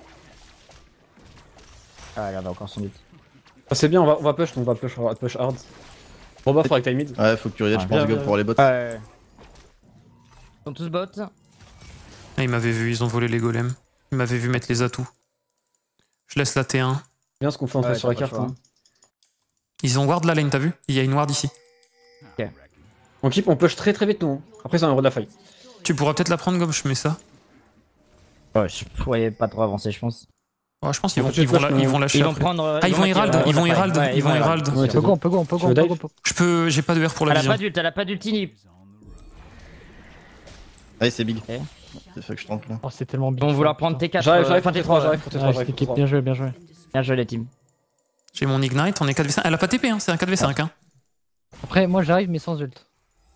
Ah, regarde encore son but. Ah, c'est bien, on va, on va push, on va push, on va push hard. Bon bah, faudra que t'ailles mid. Ouais, faut que tu regardes, je Ah, pense, bien, go bien. pour les bots. Ouais. Ils sont tous bots. Ah, ils m'avaient vu, ils ont volé les golems. Ils m'avaient vu mettre les atouts. Je laisse la T un. Bien ce qu'on fait entrer Ouais, sur la t'as pas carte. le Hein. Ils ont ward la lane, t'as vu? Il y a une ward ici. On keep, on push très très vite nous. hein. Après, c'est un euro de la faille. Tu pourras peut-être la prendre comme je mets ça. Ouais, je pourrais pas trop avancer, je pense. Ouais, je pense qu'ils On vont, peut ils vont, flash, la- mais ils on- vont lâcher Ils vont après. prendre. Ah, ils vont Herald, mettre, ils vont euh, Herald, ouais, ils vont Herald. Ouais, On peut go, on peut go, on peut Tu go, on veux peut dive go. on peut- Je peux, j'ai pas de R pour la Elle a vision. pas d'ult, elle a pas d'ulti. Allez, c'est big. Ok. C'est fait que je tente là. Oh, c'est tellement Ils bien. vont vouloir prendre T quatre. J'arrive, euh, j'arrive enfin, pour T T trois, trois. j'arrive pour T trois, Ouais, j'arrive cette pour équipe, T trois. bien joué, bien joué. Bien joué les teams. J'ai mon ignite, on est quatre v cinq. Elle a pas T P, hein, c'est un quatre v cinq. Hein. Après, moi j'arrive, mais sans ult.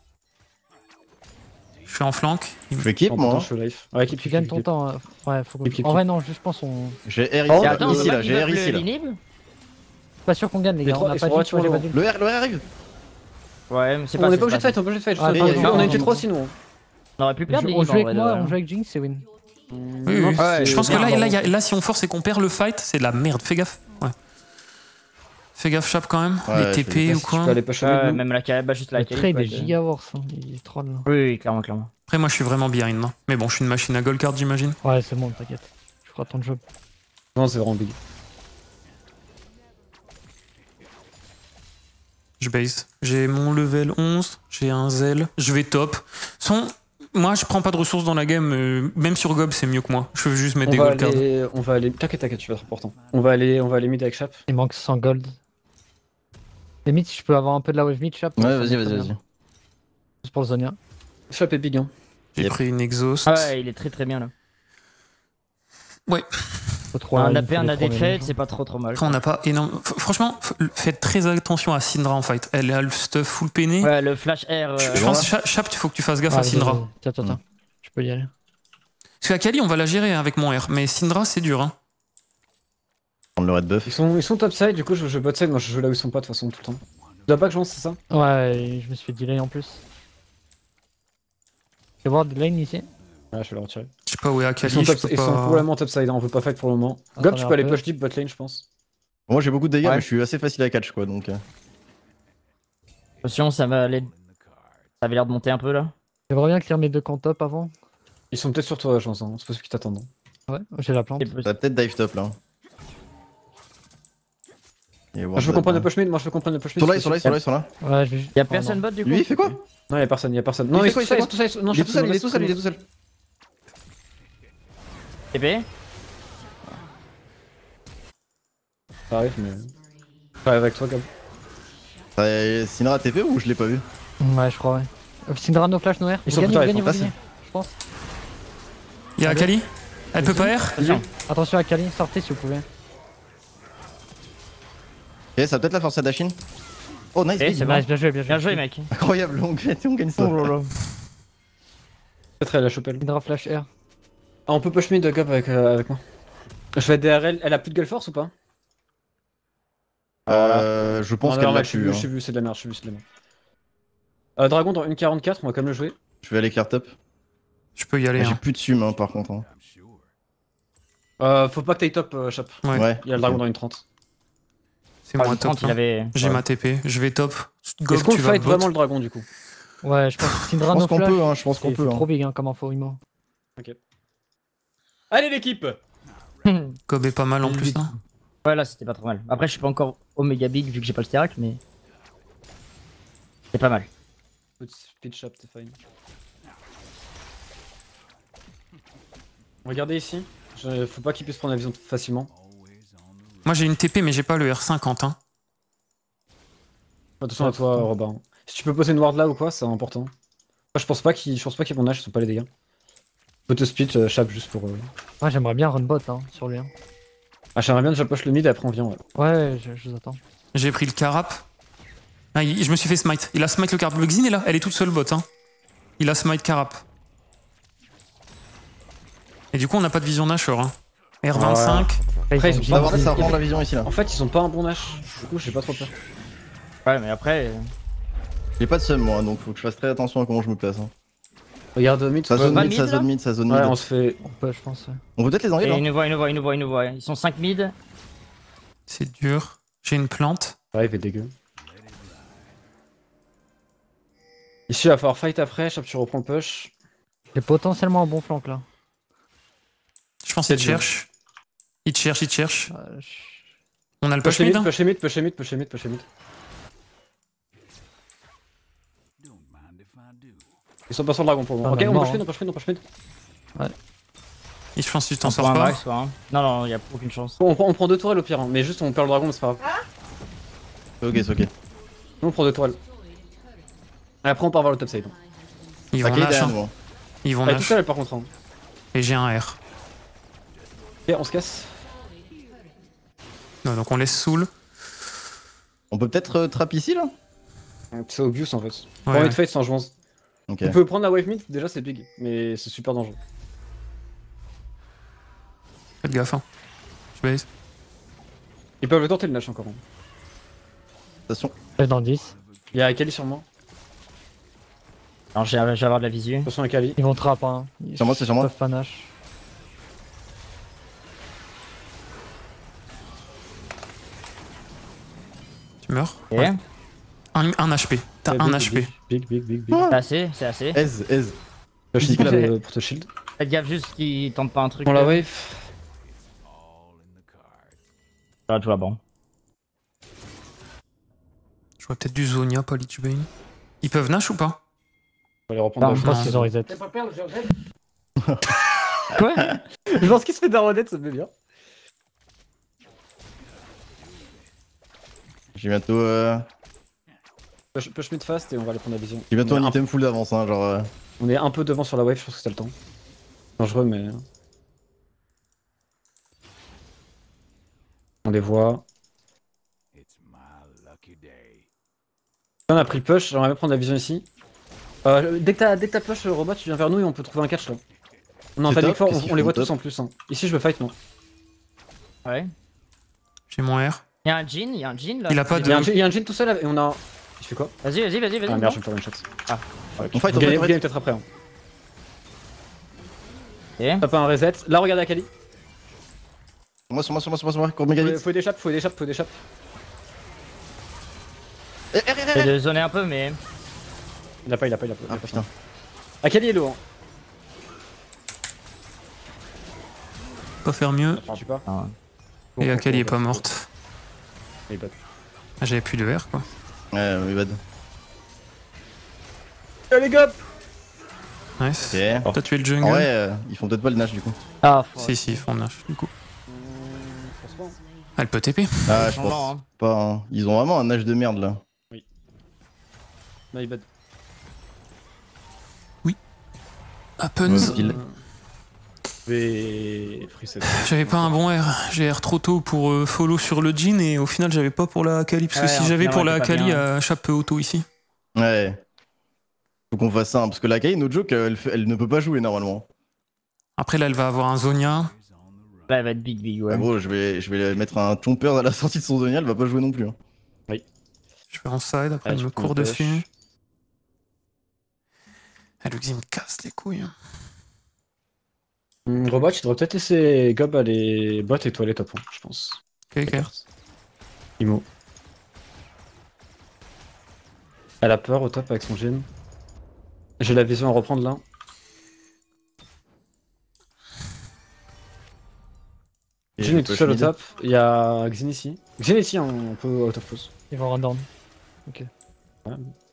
Je suis en flank. Je fais keep, En moi. temps, hein. je suis life. Ouais, keep, Tu keep, gagnes keep, ton keep. temps. hein. Ouais, faut Keep, que. keep, En keep. vrai, non, je pense on. J'ai R Oh, ici, là. Attends, Ici, c'est là. pas J'ai R qu'ils ici, veulent là. l'inhibe. Pas sûr qu'on gagne, les Les gars. trois, On a ils pas sont dit, relativement j'ai pas low. dit. Le R, le R arrive. Ouais, mais c'est On pas. est c'est pas obligé de pas- fight, on est pas obligé de fight. Ah, juste pardon, on est pardon, N T trois pardon. sinon. On aurait pu perdre On l'inhibe, joue en avec vrai, moi, de on vrai. joue avec Jinx, c'est win. Oui, oui. Ouais, Je pense que bien, là, là, bravo. y a- là, si on force et qu'on perd le fight, c'est de la merde. Fais gaffe. Ouais. Fais gaffe, Chap quand même. Ouais, les T P je ou Tu quoi. peux aller push au Ouais, mid, nous. même la Kali, bah juste la Le Kali. trade quoi, est que- giga worse. hein. Il est troll là. Oui, oui, clairement, clairement. Après, moi, je suis vraiment behind. hein. Mais bon, je suis une machine à gold card, j'imagine. Ouais, c'est bon, t'inquiète. Tu feras ton job. Non, c'est vraiment big. Je base. J'ai mon level onze, j'ai un zèle, je vais top. Son... Moi, je prends pas de ressources dans la game, euh, même sur Gob, c'est mieux que moi. Je veux juste mettre On des va gold cards. aller, on va aller. T'inquiète, t'inquiète, tu vas être important. On va aller, on va aller mid avec Chap. Il manque cent gold. Limite, si je peux avoir un peu de la wave mid, chap. Ouais, ça vas-y, me vas-y, fait vas-y. bien. Juste pour le Zonia. Chap est big, hein. J'ai Yep. pris une exhaust. Ah ouais, il est très très bien là. Faut trop Un il A me P, faut un les A D trois fade, mélanges. c'est pas trop trop mal. Après, on n'a pas énorme. F- Franchement, f- faites très attention à Syndra en fight. Elle a le stuff full peiné. Ouais, le flash air. Je euh, je pense, Cha- Chap, il faut que tu fasses gaffe Ah, à vas-y, Syndra. vas-y. Tiens, tiens, tiens. Tu peux y aller. Parce qu'à Kali, on va la gérer avec mon R. Mais Syndra, c'est dur. Hein. Prendre le red buff. Ils sont, ils sont topside, du coup je joue botside, moi je joue là où ils sont pas de toute façon tout le temps. Tu dois pas que je lance, c'est ça? Ouais, et je me suis fait delay en plus. Je vais voir des lane ici. Ouais, je vais le retirer. Je sais pas où est Ils Akali. sont, je top- peux ils pas- sont probablement topside, hein, on peut pas fight pour le moment. Ah, Gob, ça tu va peux aller un peu. push deep bot lane, je pense. Moi j'ai beaucoup de dégâts, Ouais. mais je suis assez facile à catch quoi donc. euh. Attention, ça va aller. Ça avait l'air de monter un peu là. J'aimerais bien clear mes deux camps top avant. Ils sont peut-être sur toi, je pense, hein. C'est possible qu'ils t'attendent. Ouais, j'ai la plante. Et peu- Ça va peut-être dive top là. Et Moi je veux comprendre le push mid, moi je veux comprendre le push mid. Sur là, c'est sur là, sur là, sur là. Ouais, je vais juste. Y'a Oh, personne non. bot du coup. Lui il fait quoi? Non, y'a personne, y'a personne. Non, Il il fait quoi, est il fait tout seul, tout seul. Non, Il est je tout seul, il est tout seul, il est tout seul. T P. Ça arrive, mais. J'arrive avec toi, Gob. Euh, Syndra T P ou je l'ai pas vu? Ouais, je crois, ouais. Euh, Syndra, no flash, no air. Ils Vous sont gagnez, plutôt vous à gagnez, fond. vous gagnez. Je pense. Il y a Allez. Akali. Elle peut pas R. Attention. Attention à Kali, sortez si vous pouvez. Ok, ça va peut-être la force à Dashin. Oh nice, Eh, big. c'est bon. Nice, bien joué, bien joué. Bien joué mec. Incroyable, on gagne, on gagne ça. Oh là là. Peut-être elle a chopé. Syndra flash air. Ah, on peut push mid, Gob, avec, euh, avec moi. Je vais D R L, elle a plus de gueule force ou pas? Euh, je pense Non, qu'elle non, l'a je suis pu. vu, hein. je suis vu, c'est de la merde, je suis vu, c'est de la merde. Euh, Dragon dans une quarante-quatre, on va quand même le jouer. Je vais aller clear top. Je peux y aller. J'ai Hein. plus de sum hein, par contre. hein. Euh, faut pas que t'ailles top, euh, Chap. Ouais. Ouais. Il y a le dragon dans une trente. C'est Ah, moi le top. trente, il hein. avait. J'ai Ouais. ma T P. Je vais top. Gob, Est-ce qu'on tu vas fight bot. vraiment le dragon du coup? Ouais, je pense que Je Syndra, pense no qu'on flash. peut, hein, je pense qu'on C'est peut. c'est hein. trop big hein, comme info, Imo. Allez l'équipe! Gob est pas mal en plus. Là. Ouais, là c'était pas trop mal. Après, je suis pas encore Omega Big vu que j'ai pas le Sterak, mais. C'est pas mal. Speed Chap, t'es fine. Regardez ici. Je- Faut pas qu'il puisse prendre la vision facilement. Moi j'ai une T P, mais j'ai pas le R cinquante. Hein. Attention à toi, Robin. Si tu peux poser une ward là ou quoi, c'est important. Moi, je pense pas qu'ils je pense pas qu'ils vont nage, ils sont pas les dégâts. Faut te split, euh, Chap, juste pour. Euh... Ouais, j'aimerais bien run bot hein, sur lui. hein. Ah, j'aimerais bien que je push le mid et après on vient, ouais. Ouais, je, je vous attends. J'ai pris le carap. Ah, il- je me suis fait smite. Il a smite le carap. Le Xin est là. Elle est toute seule bot. Hein. Il a smite carap. Et du coup, on n'a pas de vision Nashor. Hein. R vingt-cinq. Après, ils ils sont sont Ça pas- va, ça reprend la vision ici là. En fait, ils ont pas un bon Nash. Du coup, j'ai pas trop peur. Ouais, mais après. euh, J'ai pas de sum moi, donc faut que je fasse très attention à comment je me place. hein. Regarde mid, Ça ouais, zone pas mid, mid, ça là zone mid, ça zone ouais, mid. on se fait. On peut, je pense. Ouais. On peut peut-être les Et enlever ils là. nous voient, ils nous voient, ils nous voient, ils nous voient. Ils sont cinq mid. C'est dur. J'ai une plante. Ouais, il fait dégueu. Ici, il va falloir fight après. Chap, tu reprends le push. J'ai potentiellement un bon flank là. Je pense C'est qu'il te dur. cherche. Il te cherche, il te cherche. Euh, je- On a le Push push mid. mid, hein. push mid, push mid, push mid, push mid. Ils sont pas sur le dragon pour moi. Ah, Ok, on est on mort, push mid, hein. on push mid, on push mid. Et je pense que tu t'en On sors prend un pas. max, quoi, hein. Non, non, y a aucune chance. On prend, on prend deux tourelles au pire, hein. Mais juste on perd le dragon, mais c'est pas grave. Ok, c'est ok. Nous on prend deux tourelles. Et après on part vers le top side. Ils vont Ok, nash. derrière hein. nous, hein. Ils vont Elle est toute nash. seule par contre. Hein. Et j'ai un R. Ok, on se casse. Non, donc on laisse Soul. On peut peut-être euh, trap ici là? C'est obvious en fait. Pour Ouais, envie ouais. de fight sans jouance. Ok. On peut prendre la wave mid, déjà c'est big, mais c'est super dangereux. Faites gaffe. Hein. Je base. Ils peuvent le tenter le nash encore. Hein. Attention. Je vais dans le dix. Il y a Akali sur moi. Alors, j'ai- je vais avoir de la visu. Attention Akali. Ils vont trap hein. Ils Sur moi, c'est sur moi. peuvent pas nash. Tu meurs. Et Ouais. Un, un H P. T'as Ouais, un big, H P. Big, big, big, big. c'est assez, c'est assez. Aise, aise. Je suis là euh, pour te shield. Faites gaffe juste qu'ils tentent pas un truc. On la euh, wave. Ça va, tout va bon. Je vois peut-être du Zonia, pas Lichbane. Ils peuvent nash ou pas? On va les reprendre. Non, dans Je le pense jeu. qu'ils ont reset. Quoi? Je pense qu'il se fait d'Arodette, ça me fait bien. J'ai bientôt. Euh... Push, push mid fast et on va aller prendre la vision. J'ai bientôt on, un est un, item full d'avance, hein, genre. euh, on est un peu devant sur la wave, je pense que t'as le temps. Dangereux, mais. On les voit. On a pris le push, j'aimerais bien prendre la vision ici. Euh, dès que t'as dès que t'as push le robot, tu viens vers nous et on peut trouver un catch là. On est en C'est timing top, fort, qu'est-ce on, qu'ils on les font voit top tous en plus. Hein. Ici je veux fight moi. Ouais. J'ai mon R. Y'a un Jhin, y'a un Jhin là. Il a pas Il y a un, de. il y a un Jhin tout seul là, et on a. Il fait quoi? Vas-y, vas-y, vas-y, vas-y. Ah merde, non je vais me faire une shot. On fight, on Vous gagnez fight, vous on gagnez fight. peut-être après. Hein. Ok. Tape un reset. Là, regardez Akali. Moi, sur moi, sur moi, sur moi, sur moi, cours méga Faut, vite. faut des chape, faut des chape, faut des chape. Eh, eh, eh, eh, J'ai de zoner un peu, mais. Il a pas, il a pas, il a pas. il a Ah pas putain. fait. Akali est low. Hein. Pas faire mieux. Je tue pas. Ah, Et Akali est pas morte. Il est bad. Ah, j'avais plus de R quoi. Ouais, mais bad. Allez, go! Nice. Ok. T'as tué le En jungle? vrai, euh, ils font peut-être pas le Nash du coup. ah faut... Si, si, ils font le Nash du coup. Je pense pas. Elle peut T P. Ah, je Non, pense hein. pas. hein. Ils ont vraiment un Nash de merde là. Non, il est bad. Happens. Ouais, pile. Et. Free set. J'avais pas un bon R. J'ai R trop tôt pour euh, follow sur le Jhin et au final j'avais pas pour la Akali. Parce que Ouais, si en j'avais final, pour on la était pas Akali, bien. à chape auto ici. Ouais. Faut qu'on fasse ça, hein, parce que la Kai, no joke, elle, fait- elle ne peut pas jouer normalement. Après là, elle va avoir un Zonia. Là, elle va être big, big, ouais. Ouais. Gros, je vais, je vais mettre un chomper à la sortie de son Zonia, elle va pas jouer non plus. hein. Je vais en side, après Ah, elle tu me prends court le push. dessus. Elle lui me casse les couilles. Hum, Robot, tu devrais peut-être laisser Gob aller bot et toi aller top, hein, je pense. Ok, ok. Imo. Elle a peur au top avec son Jhin. J'ai la vision à reprendre là. Et Jhin je est tout push seul au mid. top. Il y a Xin ici. Xin ici, hein, un peu out of pose. Ils vont run down. Ouais.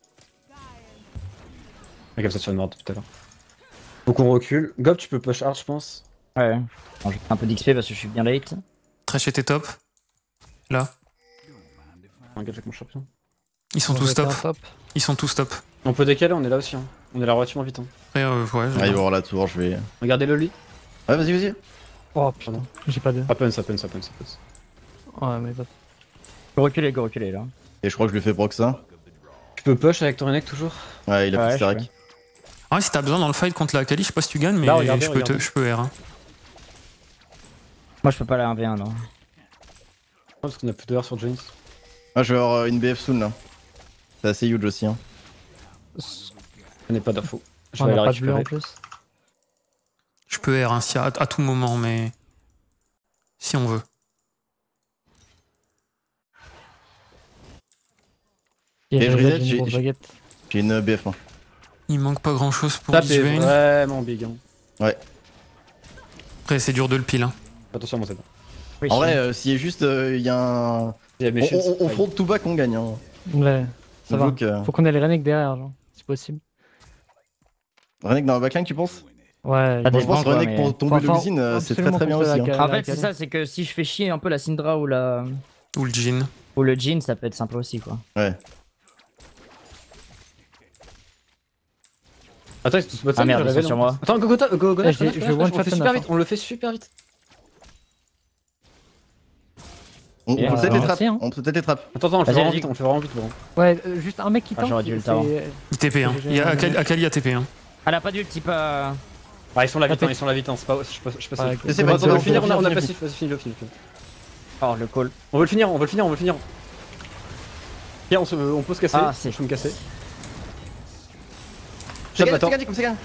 Ah, comme ça tu vas mort depuis tout à l'heure. Faut qu'on recule. Gob, tu peux push hard, je pense. Ouais. Bon, j'ai un peu d'X P parce que je suis bien late. Thresh était top. Là. Engage avec mon champion. Ils sont On tous va top. faire un top. Ils sont tous top. On peut décaler, on est là aussi. Hein. On est là relativement vite. Hein. Après, euh, ouais, je- Ah, il va avoir la tour, je vais. Regardez le lit. Ouais, vas-y, vas-y. Oh putain, j'ai pas de. Happens, happens, happens, happens. Ouais, mais pas. Go reculer, go reculer là. Et je crois que je lui fais proc ça. Tu peux push avec ton Renek toujours. Ouais, il a Ouais, fait je Starak. peux. Ah ouais, si t'as besoin dans le fight contre la Akali, je sais pas si tu gagnes, mais Là, regardez, je, peux te- regardez. je peux R. hein. Moi, je peux pas la un v un, non. Parce qu'on a plus de R sur James. Ah, je vais avoir euh, une B F soon là. C'est assez huge aussi. Hein. On n'est pas d'infos. Je On vais a aller pas de bleu en récupérer. plus. Je peux R hein, si à, à tout moment, mais. Si on veut. Et Et j'ai je reset, j'ai une j'ai- grosse j'ai- baguette. J'ai une B F moi. Il manque pas grand chose pour Tape est Swain. vraiment big. Hein. Après, c'est dur de le pile. Hein. Attention à mon Z. Oui, En si. vrai, euh, s'il y a juste. Il y a un. Il y a mes On, shields. on, on front tout back, on gagne. Hein. Ouais, ça va. Donc, euh, Faut qu'on ait les Renek derrière, genre, si possible. Renek dans la backline, tu penses? Ouais, Ça Moi, je dépend, pense que quoi, Renek mais- pour tomber Enfin, le usine, euh, c'est très absolument très bien contre aussi. la hein. ca- En fait, Akali. c'est ça, c'est que si je fais chier un peu la Syndra ou la. Ou le Jhin. ou le Jhin, ça peut être sympa aussi, quoi. Ouais. Attends, c'est tout ce bot Ah merde, je ils sont révèle, sur hein. moi. Attends, go go go go go Ouais, Nash, j'ai- Nash, je Nash, one on le shot fait le super Nash, vite, on le fait super vite. On, on Et peut euh, peut-être les ouais, trappes. si, hein. On peut peut-être les trappes. Attends, attends, on le fait Vas-y, vraiment vas-y. vite, on le fait vraiment vite, bro. Ouais, euh, juste un mec qui Ah, tank. j'aurais dû le c'est- temps. Il T P. Hein. Il y a Akali, Akali a T P. Hein. Elle a pas d'ulti, pas. Ah, ils sont là vite, Attends. hein, ils sont là vite, hein, c'est pas. Je suis pas je suis pas Ouais, safe. go- C'est go- pas- go- Attends, on va go- le finir, on a on a Finis, passif, vas-y, finis-le, finis-le. Oh, le call. On veut le finir, on veut le finir, on veut le finir. Tiens, on, se, on peut se casser, Ah, c'est- je peux me casser. C'est Chop, gagné, attends, c'est gagné, comme c'est gagné.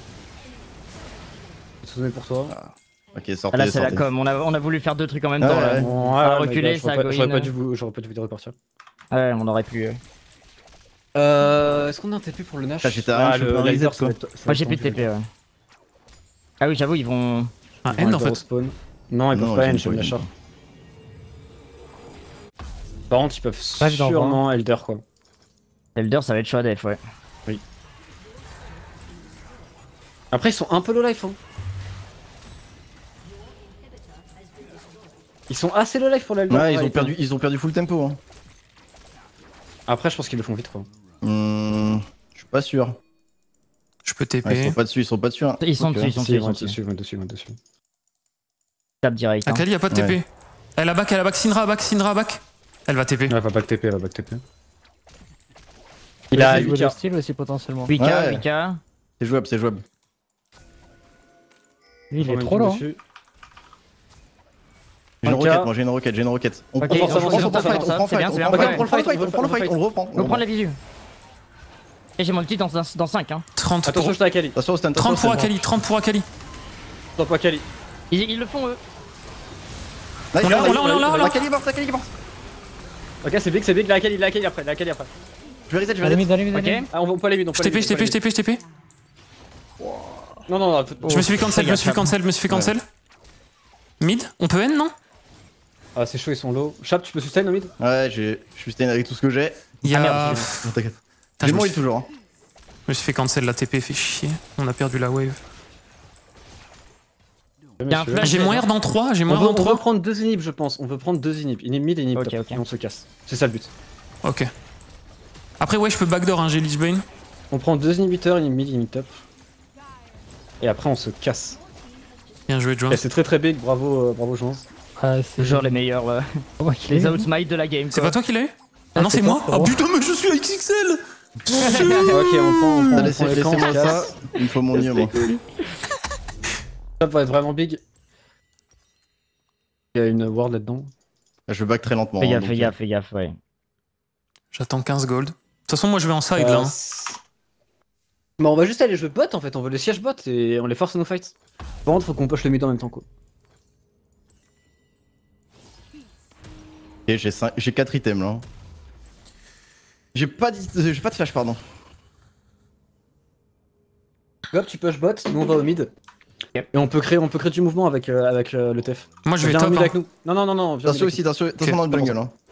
je te souviens pour toi. Ok, Ah, sortez, là, c'est la sortez. com. On a, on a voulu faire deux trucs en même Ah, temps, ouais, là. ouais. Bon, Ça a ouais, reculé, mais ça a j'aurais pas- J'aurais go pas in. dû vous j'aurais pas dû vous repartir. Ouais, on aurait pu. euh. Euh. Est-ce qu'on a un T P pour le Nash? Ah, j'étais à rien, je peux un reset, quoi. Moi, j'ai plus de T P, ouais. Ah oui, j'avoue, ils vont. Un end en fait. Spawn. Non, ils Non, peuvent pas j'aime end, j'ai pas, le j'aime Nashor. Par contre, ils peuvent Bref, d'en sûrement Elder quoi. Elder, ça va être chaud à def, ouais. Après, ils sont un peu low life. Hein. Ils sont assez low life pour l'Elder. Ouais, ils ont right, perdu, hein. ils ont perdu full tempo. Hein. Après, je pense qu'ils le font vite quoi. Hmm, je suis pas sûr. Je peux Ouais, ils T P. sont pas dessus, ils sont pas dessus. Hein. Ils sont Ok. dessus, ils sont Si, dessus, ils ils vont sont dessus, dessus. ils vont dessus, ils vont dessus. Tape direct. hein. Akali, y a pas de T P. Ouais. Elle a back, elle a back, Syndra a back, Syndra a back. Elle va T P. Ouais, elle va back T P, elle va back T P. Il Il a a huit joué K. de style aussi potentiellement. huit K, Ouais. huit K. C'est jouable, c'est jouable. Lui, il est trop lent. J'ai une un K. roquette, moi j'ai une roquette, j'ai une roquette. On Ok, prend ils ont on changé prend sur on prend ça, fight, ça, on prend c'est bien, fight, c'est on bien. prend Ouais. fight, on prend le fight, on prend le fight, on le reprend. On prend la visu. Et j'ai mon petit dans, dans cinq. Hein. trente Attention, pour, je t'ai Akali. Attention, stand, trente pour attention, Akali, trente pour Akali. Stop Akali. Ils, ils le font eux. Nice, On l'a, nice, on l'a, on l'a, on l'a, on l'a. Akali est morte, Akali est morte. Ok, c'est big, c'est big. La Akali, la Akali après, la Akali après. Je vais reset, je vais Allez, reset. mid, allez, mid, Ok. allez. Ah, on va on peut aller vite, on peut Je aller TP, vite, je on peut TP, je aller TP, je TP. vite. Non, non, non. Je me suis fait cancel, je me suis fait cancel, je me suis fait cancel. Mid, on peut N, non? Ah, c'est chaud, ils sont low. Chap, tu peux sustain au mid? Ouais, j'ai- je suis stain avec tout ce que j'ai. Il y a. Ah, merde, Non, t'inquiète. Putain, J'ai je me mon suis- heal toujours. hein. Je me suis fait cancel, la T P fait chier. On a perdu la wave. Il y a un flash. J'ai mon R dans trois, j'ai On mon veut, R dans on veut trois. prendre deux inhibs, je pense. On veut prendre deux inhibs. Inhib mid et inhib Ok, top. ok. Et on se casse. C'est ça le but. Ok. Après, ouais, je peux backdoor, hein, j'ai Lich Bane. On prend deux inhibiteurs, inhib mid, inhib top. Et après, on se casse. Bien joué, Jones. Et c'est très très big. Bravo, euh, bravo, Jean. Ah, c'est Genre les meilleurs. euh, Oh, il est- les outsmites de la game. C'est quoi. pas toi qui l'as eu? Ah non, c'est c'est toi, moi? c'est Ah moi. putain, mais je suis à X X L! Ok, on prend, on prend, on Laissez- prend les camps, on Laissez-moi se ça, casse. il me faut mon mieux, moi. Ça va être vraiment big. Il y a une ward là-dedans. Je back très lentement. Fais hein, gaffe, donc, fais gaffe, fais gaffe, ouais. J'attends quinze gold. De toute façon, moi je vais en side Euh, là. hein. c'est- Mais on va juste aller jouer bot en fait, on veut le siège bot et on les force à nos fights. Par contre, faut qu'on push le mid en même temps quoi. Ok, j'ai cinq- j'ai quatre items là. J'ai pas, d'it- j'ai pas de flash, pardon. Hop, tu push bot, nous on va au mid. Yep. Et on peut créer, on peut créer du mouvement avec, euh, avec euh, le T F. Moi je vais Viens au top. mid hein. avec nous. Non, non, non, non, viens au mid Attention avec aussi, attention, attention Ok, dans le bon, jungle. Hein. nous.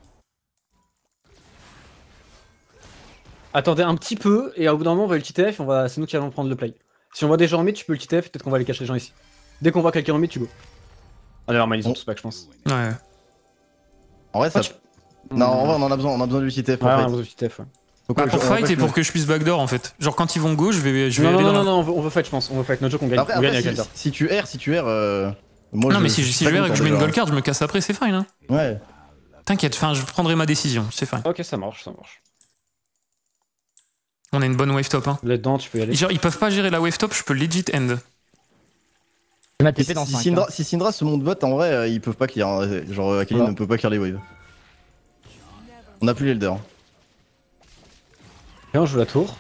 Attendez un petit peu et au bout d'un moment on va ulti T F et on va... c'est nous qui allons prendre le play. Si on voit des gens en mid, tu peux ulti T F, peut-être qu'on va aller cacher les gens ici. Dès qu'on voit quelqu'un en mid, tu go. Ah d'ailleurs, ils ont Bon. tous back, je pense. Ouais. En vrai, ça. Ah, tu- Non, en vrai, on en a besoin, on a besoin du C T F Ouais, en on fait. a besoin d'ulti T F, ouais. Donc, Bah, ouais, pour je- on va fight pas et pour que- que je puisse backdoor en fait. Genre quand ils vont go, je vais, je vais Non, aller non, dans non, la- non, on veut, on veut fight, je pense. On veut fight, notre jeu qu'on gagne. Après, on gagne après avec si, Elder. si tu R, si tu R, euh, moi Non je mais si, je suis si pas je vais content que je mets une déjà. gold card, je me casse après, c'est fine. Hein. Ouais. T'inquiète, enfin je prendrai ma décision, c'est fine. Ok, ça marche, ça marche. On a une bonne wave top. Hein. Là-dedans, tu peux y aller. Genre ils peuvent pas gérer la wave top, je peux legit end. Je m'a Et T Si, P dans si cinq. Syndra, hein. si Syndra se monte bot, en vrai, euh, ils peuvent pas clear. hein. Genre, Akali Voilà. ne peut pas clear les waves. On a plus l'Elder. Viens, on joue la tour.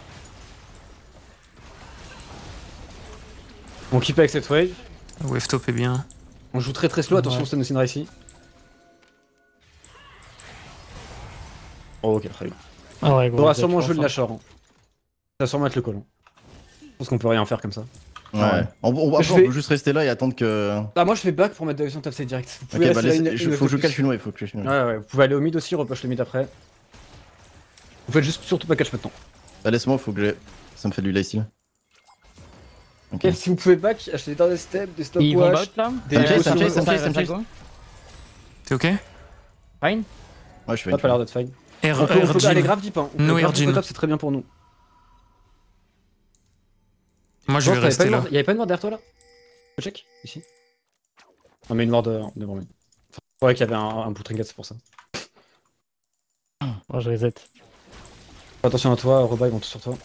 On keep avec cette wave. La wave top est bien. On joue très très slow, attention, Ouais. c'est nos Syndra ici. Oh, ok, très bien. Ah ouais, On gros. aura je sûrement pense, joué le hein. Nashor. Hein. Ça va sûrement être le colon. Je pense qu'on peut rien faire comme ça. Ouais. Ah ouais. On, on- après, Je on vais- peut juste rester là et attendre que. Ah, moi je fais back pour mettre direction topside direct. Vous Ok, pouvez bah rester là laisse, une- je- une faut que je focus. calche une wave, faut que je calche une wave. Ouais, ouais, vous pouvez aller au mid aussi, repush le mid après. Vous faites juste surtout pas catch maintenant. Bah, laisse-moi, faut que j'ai. Ça me fait du lifesteal. Ok. Et si vous pouvez back, achetez des steps, des Ils vont bot stopwatch. là. Des Ça me chase, potions- ça me chase, ça me Ça- chase, ça- ça me ça chase. go. T'es ok? Fine. Ouais, je fais Ça a une pas l'air d'être fine. R, On peut, on peut Jhin. aller grave deep, hein. On peut No grave Air deep Jhin. au top, c'est très bien pour nous. Moi je Genre, vais t'avais pas rester une là. ward- Y'avait pas une ward derrière toi là? Je check, ici. Non mais une ward euh, devant lui. Enfin, ouais qu'il y avait un, un bout trinket, c'est pour ça. Moi, je reset. Fais attention à toi, Roba, ils vont tous sur toi.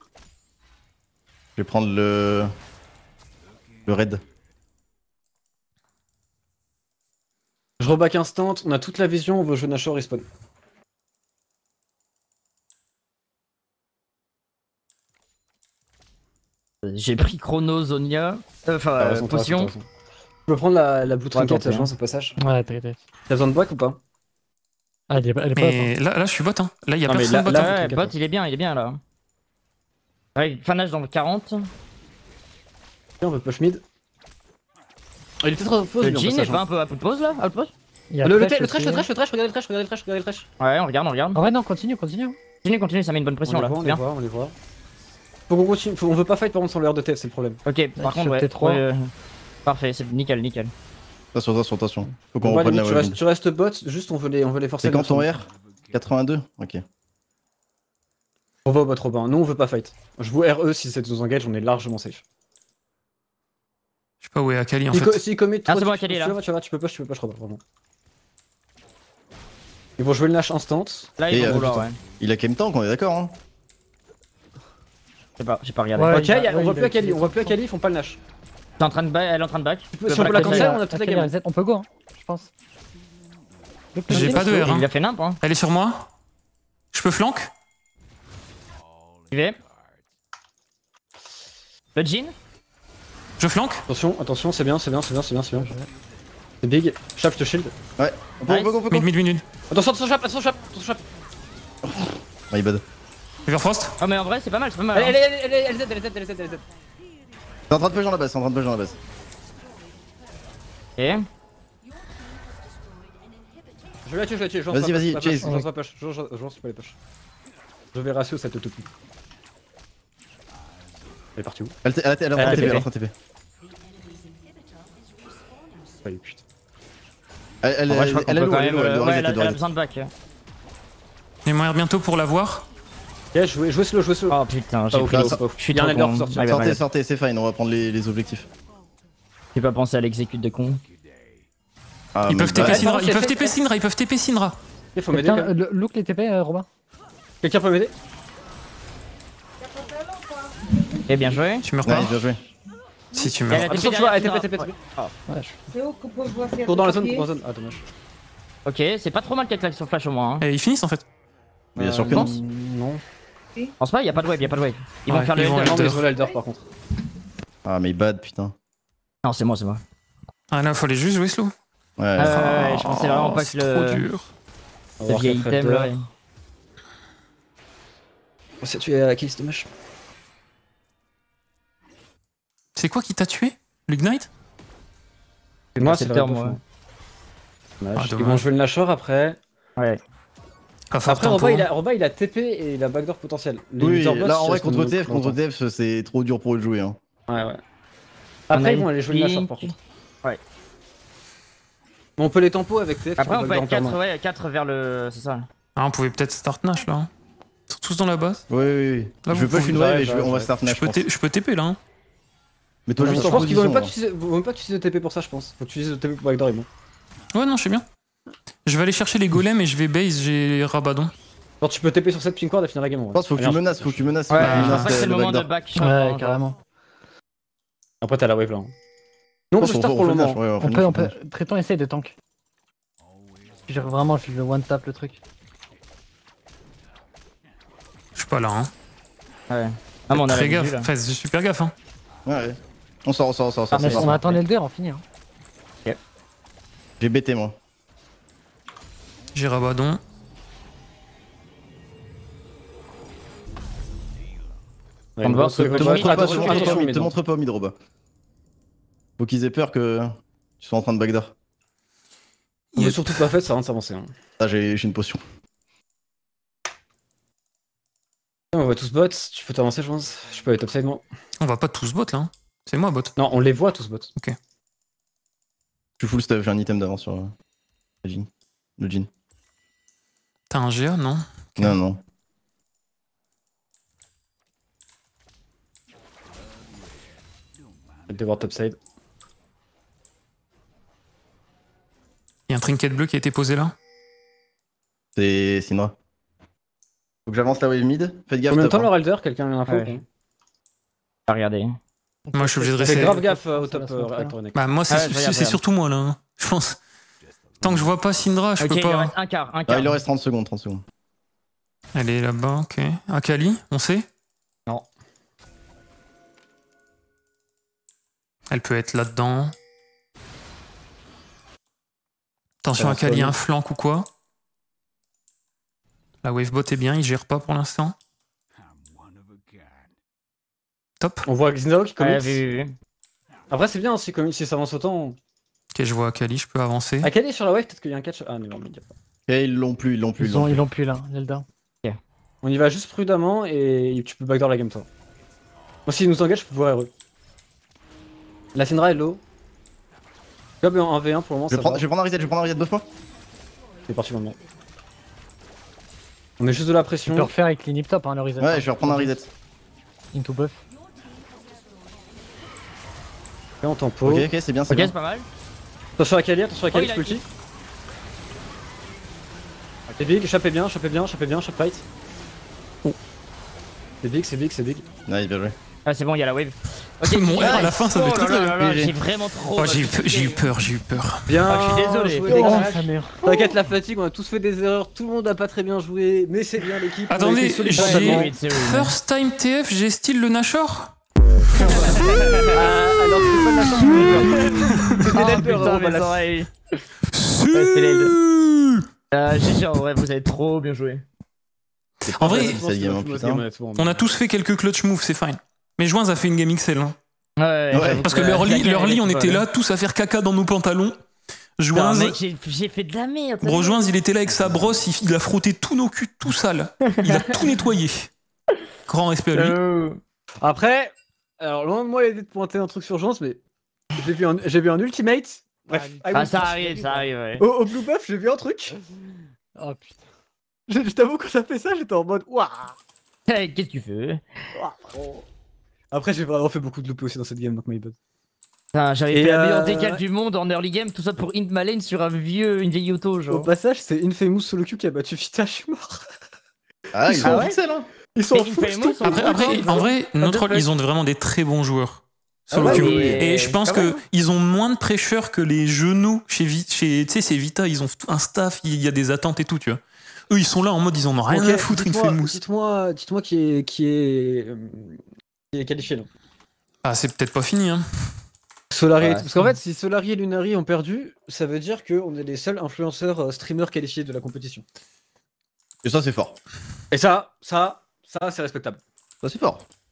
Je vais prendre le. Le raid. Je reback instant, on a toute la vision, on veut jouer Nashor respawn. J'ai pris Chrono, Zonia. euh, Enfin, T'as euh, raison, t'as raison, potion. t'as raison. Tu peux prendre la, la blue trinket, tenter, je hein. pense, au passage. Ouais, t'inquiète. T'as besoin de back ou pas? Ah, elle est, elle est pas. Mais là, là je suis bot. Hein. Là y a Non, mais personne là- bot. là- hein. Ouais, t'inquiète bot, pas. il est bien, il est bien là. Ouais, fanage dans le quarante. On veut push mid. Il est peut-être en pause, Le lui, en Jhin est passage, pas hein. un peu à peu de pause là? Outpost. Il y a Le, le, Flash le trash, aussi. le trash, le trash, regardez le trash, regardez le trash, regardez le trash. Ouais, on regarde, on regarde. Ah ouais, non, continue, continue. Continue, continue, ça met une bonne pression On les là. voit, on c'est les bien. voit, on les voit. Faut qu'on continue, faut- on veut pas fight par contre sans le R de T F, c'est le problème. Ok, par sur contre, ouais. T trois. ouais, euh, Parfait, c'est nickel, nickel. Attention, attention, attention. Faut qu'on Bon, bah, reprenne la limite, tu, wave. restes, tu restes bot, juste on veut les, on veut les forcer. C'est à quand ton nous. R quatre-vingt-deux. Ok. On va au bot Robin, nous on veut pas fight. Je vous R E si c'est nous engage, on est largement safe. Je sais pas où est Akali en Si, fait. co si commit Ah, trop, c'est bon, tu- Akali, tu là. vas, tu vas, tu peux push, tu peux push Robin, vraiment. Ils vont jouer le Nash instant. Là, ils Et, vont euh, vouloir, ouais. Il a quand même tank, on est d'accord, hein. Je sais pas, j'ai pas regardé. Ouais, Ok, il a- y a- ouais, on voit il plus a Akali, utilisé on voit plus son Akali, ils font pas le Nash. Elle est en train de back, elle est en train de back. Si on peut la Voilà, cancel, Akali, on a toute la Akali game. reset, on peut go, hein, je pense. J'ai pas de R. Il Hein. a fait nimp, hein. Elle est sur moi. Je peux flank. J'y vais. Le Jin. Je flank. Attention, attention, c'est bien, c'est bien, c'est bien, c'est bien, c'est bien. C'est big. Chap, je te shield. Ouais, on peut, on peut, on peut, on peut. Mid, mid, mid, mid. Attention, attention, chap, attention, chap, attention, chap. My bad. Everfrost. Ah, mais en vrai, c'est pas mal, c'est pas mal. Elle, hein. elle, elle, elle, elle, elle, elle, elle, elle, elle, elle. T'es en train de push dans la base, t'es en train de push dans la base. Ok. Je vais la tuer, je vais la tuer. je lance Vas-y, pas- vas-y, pas chase. push, Je lance pas push, je lance- je lance pas les push. Je vais ratio cette auto. Elle est partie où? Elle, elle, elle, elle est en train de Elle a T P, elle est en T P. train de T P. Allez, putain. Elle, elle, En vrai, je elle, crois qu'on elle est peut low, quand elle est même. low, elle euh, doit Ouais, reset, elle a elle doit elle a reset. besoin de back. Il moyen bientôt pour la voir. Ok, jouez, jouez slow, jouez slow. Oh putain, j'ai Pas ouf, pris. pas ouf, pas ouf. Je suis Il y a un trop Elder con. pour sortir. Ah, ouais, Sortez, ouais. sortez, c'est fine, on va prendre les, les objectifs. J'ai pas pensé à l'exécute de con. Ah, Ils my peuvent bad. TP Ouais, Syndra. pardon, Ils peuvent c'est- TP Syndra. Ils peuvent TP Syndra. Il faut m'aider. Quelqu'un, Quelqu'un euh, le- look les T P, euh, Robin. Quelqu'un peut m'aider? Eh bien joué. Tu meurs pas. Nice, bien joué. Si tu Elle meurs. a Attention, TP tu vois, elle derrière, T P, T P, T P. Ouais, je- C'est où que je dois faire Cours dans la zone, copier cours dans la zone. Ah, dommage. Ok, c'est pas trop mal qu'elle claque sur flash au moins. Hein. Et ils finissent en fait. Bien sûr que Euh, non. pense. Non. Je pense pas, y'a pas de wave, y'a pas de wave. Ils vont Ouais, faire le ils vont Elder. Non, mais Elder. ils ont l'Elder par contre. Ah, my bad, putain. Non, c'est moi, c'est moi. Ah là, fallait juste jouer slow. Ouais. Euh, ouais, je pensais vraiment pas Oh, que c'est le. trop dur. On va Le voir vieil quatre item là. Elder. ouais. On s'est tué à qui, c'est dommage. C'est quoi qui t'a tué? L'ignite? Moi, c'est c'est le le terme, terme. ouais. Dommage. Ah, Ils vont dommage. jouer le Nashor après. Ouais. Pas fort Après, tempo. Roba il, a, Roba, il a T P et il a backdoor potentiel. Les Oui, Witherbots, là en je vrai laisse contre nous- T F, contre longtemps. T F c'est trop dur pour eux de jouer. Hein. Ouais, ouais. On a Après, ils une vont aller jouer le Nashor par pink. contre. Ouais. Mais on peut les tempo avec T F. Après, sur on peut backdoor être quatre, permanent. ouais, quatre vers le. C'est ça. Ah, on pouvait peut-être start Nash là. hein. Ils sont tous dans la base. Oui, oui, oui. Là, je vous veux push pouvez- une wave et Ouais, je vais- on va ouais, start Je Nash. peux, je pense. T- je peux T P là. Hein. Mais toi Je juste en pense qu'ils vont même pas position. utiliser, vont même pas utiliser le T P pour ça, je pense. Faut utiliser le T P pour backdoor, ils vont. Ouais, non, je sais bien. Je vais aller chercher les golems et je vais base, j'ai Rabadon. Genre, tu peux T P sur cette pink ward et finir la game en Je vrai. pense faut que tu Allez, menaces, faut que tu menaces. Ouais, faut que tu je menaces pense pas que c'est le le moment de backdoor. back. Ouais, carrément. Après, t'as la wave là. hein. Nous, on peut Je pense start qu'on pour le fait le moment. Nash, ouais, On fait le peut, Nash, on on fait peut. le Nash. Traiton essaye de tank. J'ai vraiment, je le one tap le truc. Je suis pas là. Hein. Ouais. Ah, mais on a Très la gaffe. visu, là. Fais super gaffe. Hein. Ouais, ouais. On sort, on sort, on sort, on sort. Ah, mais c'est On parti. attend l'Elder, on finit. Hein. J'ai B T moi. J'ai Rabadon. Ouais, On va voir se ce- Te Te montre mid, pas, attention, te montre attention, pas au mid, mid, te hein. montre pas au mid, Roba. Faut qu'ils aient peur que tu sois en train de backdoor. On veut Yep. surtout pas fait, ça rien de s'avancer. Hein. Ah, j'ai j'ai une potion. On voit tous bots, tu peux t'avancer, je pense. Je peux aller topside, moi. On va pas tous bot là. Hein. C'est moi bot. Non, on les voit tous bots. Je suis full stuff, j'ai un item d'avance sur euh, le jean. Le jean. T'as un G A, non? Non, non. Je vais devoir topside. Il y a un trinket bleu qui a été posé là. C'est Syndra. Faut que j'avance la wave mid. Faites gaffe. Combien de top, temps hein. leur Elder? Quelqu'un a l'info? Ouais. ou pas Pas regarder. Moi je suis obligé de Fais rester. grave gaffe euh, au Ça top va se montrer, euh, hein. Reactor Neck. Bah, moi c'est Ah ouais, je c'est- regarde, c'est regarde. surtout moi là. hein. Je pense. Tant que je vois pas Syndra, je Ok, peux il pas. reste un quart, un Ah, quart. il leur reste trente secondes, trente secondes. Elle est là-bas, ok. Akali, on sait? Non. Elle peut être là-dedans. Attention, Ça va Akali, se un flank ou quoi? La wavebot est bien, il gère pas pour l'instant. Top. On voit Xindao qui Ouais, commit. vu, vu, vu. Après, c'est bien si commit, si ça avance autant. Ok, je vois Akali, je peux avancer. Akali sur la wave, peut-être qu'il y a un catch. Ah, mais non, mais il y a pas. Et ils l'ont plus, ils l'ont plus. Ils l'ont ont- plus. ils l'ont plus là, l'Elder. On y va juste prudemment et tu peux backdoor la game, toi. Moi, s'ils nous engagent, je peux voir eux. La Syndra est low. Gob est en un v un pour le moment, Je ça vais prendre, va. je vais prendre un reset, je vais prendre un reset deux fois. C'est parti maintenant. On met juste de la Tu pression. peux refaire avec l'inhib top, hein, le reset. Ouais, je vais reprendre un reset. Into buff. Et on tempo. Ok, ok, c'est bien, c'est Ok, bien. c'est pas mal. Attention à Kali, attention à Oh, Kali, il a je peux ulti. C'est big, chopez bien, chopez bien, chopez bien, chop fight. C'est big, c'est big, c'est big. Ouais, bien joué. Ah, c'est bon, il y a la wave. Ok, Mon nice. R à la fin, ça Oh doit être là très là très là là, bien. J'ai vraiment trop. Oh, j'ai eu, peu- j'ai eu peur, j'ai eu peur. Bien. Ah, je suis désolé. joué, Oh, les Oh, gars. sa mère. T'inquiète, la fatigue, on a tous fait des erreurs, tout le monde a pas très bien joué, mais c'est bien l'équipe. on a Attendez, été solides j'ai- mentalement. Oui, c'est oui. First time T F, j'ai style le Nashor. Ah, alors c'est pas de la chance, Oh c'était l'Elder, putain, hein, mes voilà. oreilles. Si. c'est les Euh, G G, en vrai, vous avez trop bien joué. En vrai, C'est cette game, hein, putain. On a tous fait quelques clutch moves, c'est fine. Mais Joins a fait une game X L. Hein. Ouais, ouais, Ouais, j'avoue Parce que euh, leur la lit, game, leur elle lit, est on était folle. là, tous à faire caca dans nos pantalons. Non, Joins, mec, j'ai j'ai fait de la merde. Bro, Joins, il était là avec sa brosse, il, il a frotté tous nos culs tout sale. Il a tout nettoyé. Grand respect à lui. Euh, Après, alors loin de moi l'idée de pointer un truc sur Jones, mais j'ai vu un, j'ai vu un ultimate. Bref, I Ah, will ça switch. arrive, ça arrive, ouais. Au, au Blue Buff, j'ai vu un truc. Oh putain. Je, je t'avoue, quand ça fait ça, j'étais en mode waouh. Hey, Qu'est-ce que tu fais? Après, j'ai vraiment fait beaucoup de loupés aussi dans cette game, donc my bad. Putain, j'avais Et fait la euh, meilleure décale du monde en early game, tout ça pour int ma lane sur un vieux, une vieille auto, Au genre. passage, c'est Infamous solo queue qui a battu Vita, je suis mort. Ah, ils Ils sont sont- en pixel, hein. Ils sont Mais en full Infamous, stuff. Après, après en vrai, notre fuck. ils ont vraiment des très bons joueurs. Ah Solo ouais, queue. mais- Et je pense quand même. qu'ils ont moins de pressure que les genoux chez Vita. Chez, tu sais, c'est Vita, ils ont un staff, il y a des attentes et tout, tu vois. Eux, ils sont là en mode, ils en ont rien Ok, à foutre, dites-moi- Infamous. Dites-moi, dites-moi qui est, qui est, euh, qui est qualifié là. Ah, c'est peut-être pas fini, hein. Solari, et Ouais, tout. Parce qu'en fait, si Solari et Lunari ont perdu, ça veut dire qu'on est les seuls influenceurs euh, streamers qualifiés de la compétition. Et ça, c'est fort. Et ça, ça, ça, c'est respectable. Ça, c'est fort.